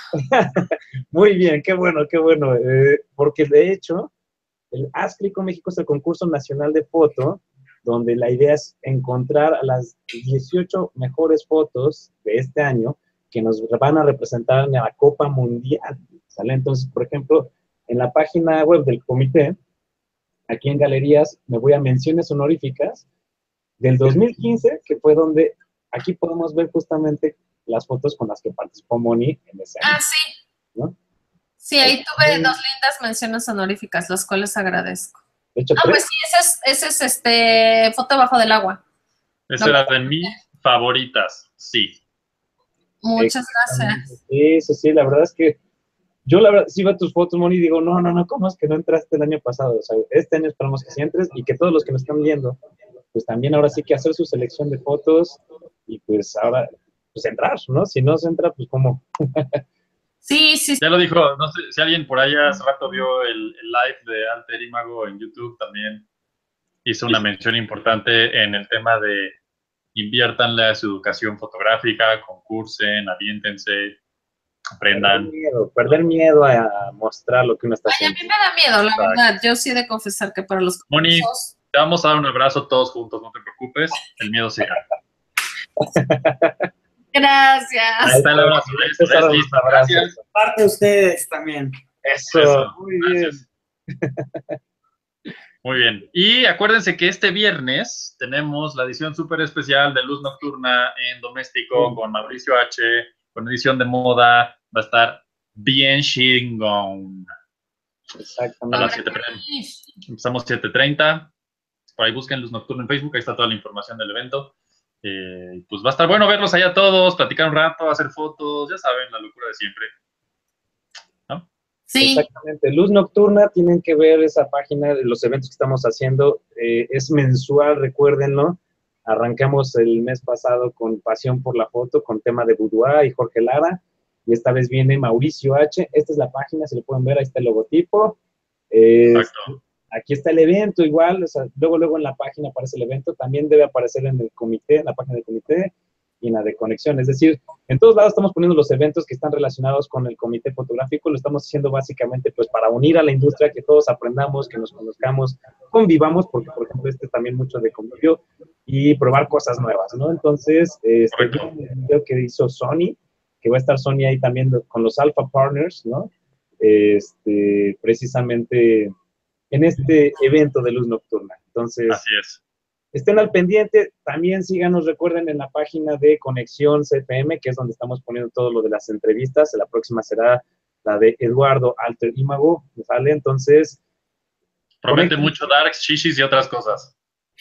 Muy bien, qué bueno, porque de hecho, el Haz Click con México es el concurso nacional de foto, donde la idea es encontrar a las 18 mejores fotos de este año que nos van a representar en la Copa Mundial, ¿sale? Entonces, por ejemplo, en la página web del comité, aquí en Galerías, me voy a menciones honoríficas del 2015, que fue donde aquí podemos ver justamente las fotos con las que participó Moni en ese año. Ah, sí. ¿No? Sí, ahí tuve 2 lindas menciones honoríficas, las cuales agradezco. De hecho, pues sí, ese es foto bajo del agua. Esa era de mis favoritas, sí. Muchas gracias. Sí, la verdad es que yo, la verdad, sí veo tus fotos, Moni, y digo, no, ¿cómo es que no entraste el año pasado? O sea, este año esperamos que sí entres y que todos los que nos están viendo, pues también ahora sí que hacer su selección de fotos y pues ahora, pues entrar, ¿no? Si no se entra, pues ¿cómo? Sí. Ya lo dijo, no sé si alguien por allá hace rato vio el live de Alter Imago en YouTube, también hizo una mención importante en el tema de inviértanle a su educación fotográfica, concursen, aviéntense, aprendan. Perder miedo a mostrar lo que uno está haciendo. A mí me da miedo, la verdad. Yo sí he de confesar que para los Moni, te vamos a dar un abrazo todos juntos, no te preocupes, el miedo se irá. Gracias. Ahí está el abrazo. Gracias. Parte de ustedes también. Eso. Muy bien. Muy bien. Y acuérdense que este viernes tenemos la edición súper especial de Luz Nocturna en Doméstico con Mauricio H., con edición de moda. Va a estar bien chingón. Exactamente. A las 7 p.m. Empezamos 7:30. Por ahí busquen Luz Nocturna en Facebook, ahí está toda la información del evento. Pues va a estar bueno verlos allá todos, platicar un rato, hacer fotos, ya saben, la locura de siempre. ¿No? Sí. Exactamente. Luz Nocturna, tienen que ver esa página de los eventos que estamos haciendo. Es mensual, recuérdenlo. Arrancamos el mes pasado con Pasión por la Foto, con tema de Boudoir y Jorge Lara. Y esta vez viene Mauricio H. Esta es la página, si lo pueden ver, ahí está el logotipo. Exacto. Aquí está el evento igual, o sea, luego en la página aparece el evento, también debe aparecer en el comité, en la página del comité y en la de conexión. Es decir, en todos lados estamos poniendo los eventos que están relacionados con el comité fotográfico, lo estamos haciendo básicamente pues para unir a la industria, que todos aprendamos, que nos conozcamos, convivamos, porque por ejemplo también mucho de convivio, y probar cosas nuevas, ¿no? Entonces, el video que hizo Sony, que va a estar Sony ahí también con los Alpha Partners, ¿no? Precisamente en este evento de Luz Nocturna. Entonces, así es. Estén al pendiente, también síganos, recuerden, en la página de Conexión CFM, que es donde estamos poniendo todo lo de las entrevistas. La próxima será la de Eduardo Alter Imago, ¿sale? Entonces, promete mucho darks, shishis y otras cosas.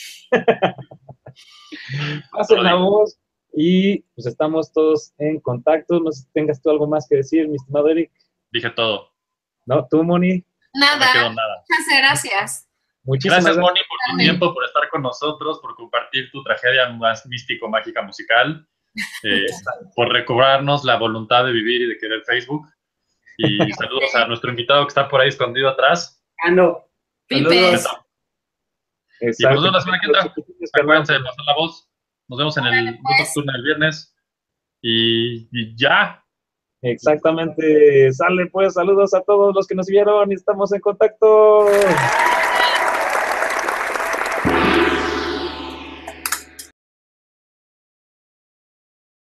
Pasen la voz y pues estamos todos en contacto. No sé si tengas tú algo más que decir, mi estimado Eric. Dije todo. ¿No? ¿Tú, Moni? Nada. No me quedó nada. Muchas gracias. Muchísimas gracias, Moni, por tu tiempo, por estar con nosotros, por compartir tu tragedia más místico-mágica musical, por recobrarnos la voluntad de vivir y de querer Facebook. Y saludos a nuestro invitado que está por ahí escondido atrás. Ando. Pipes. Y nos vemos la semana que entra. Acuérdense de pasar la voz. Nos vemos en el Luz Nocturna el viernes. Y ya. Exactamente. Sale pues, saludos a todos los que nos vieron y estamos en contacto.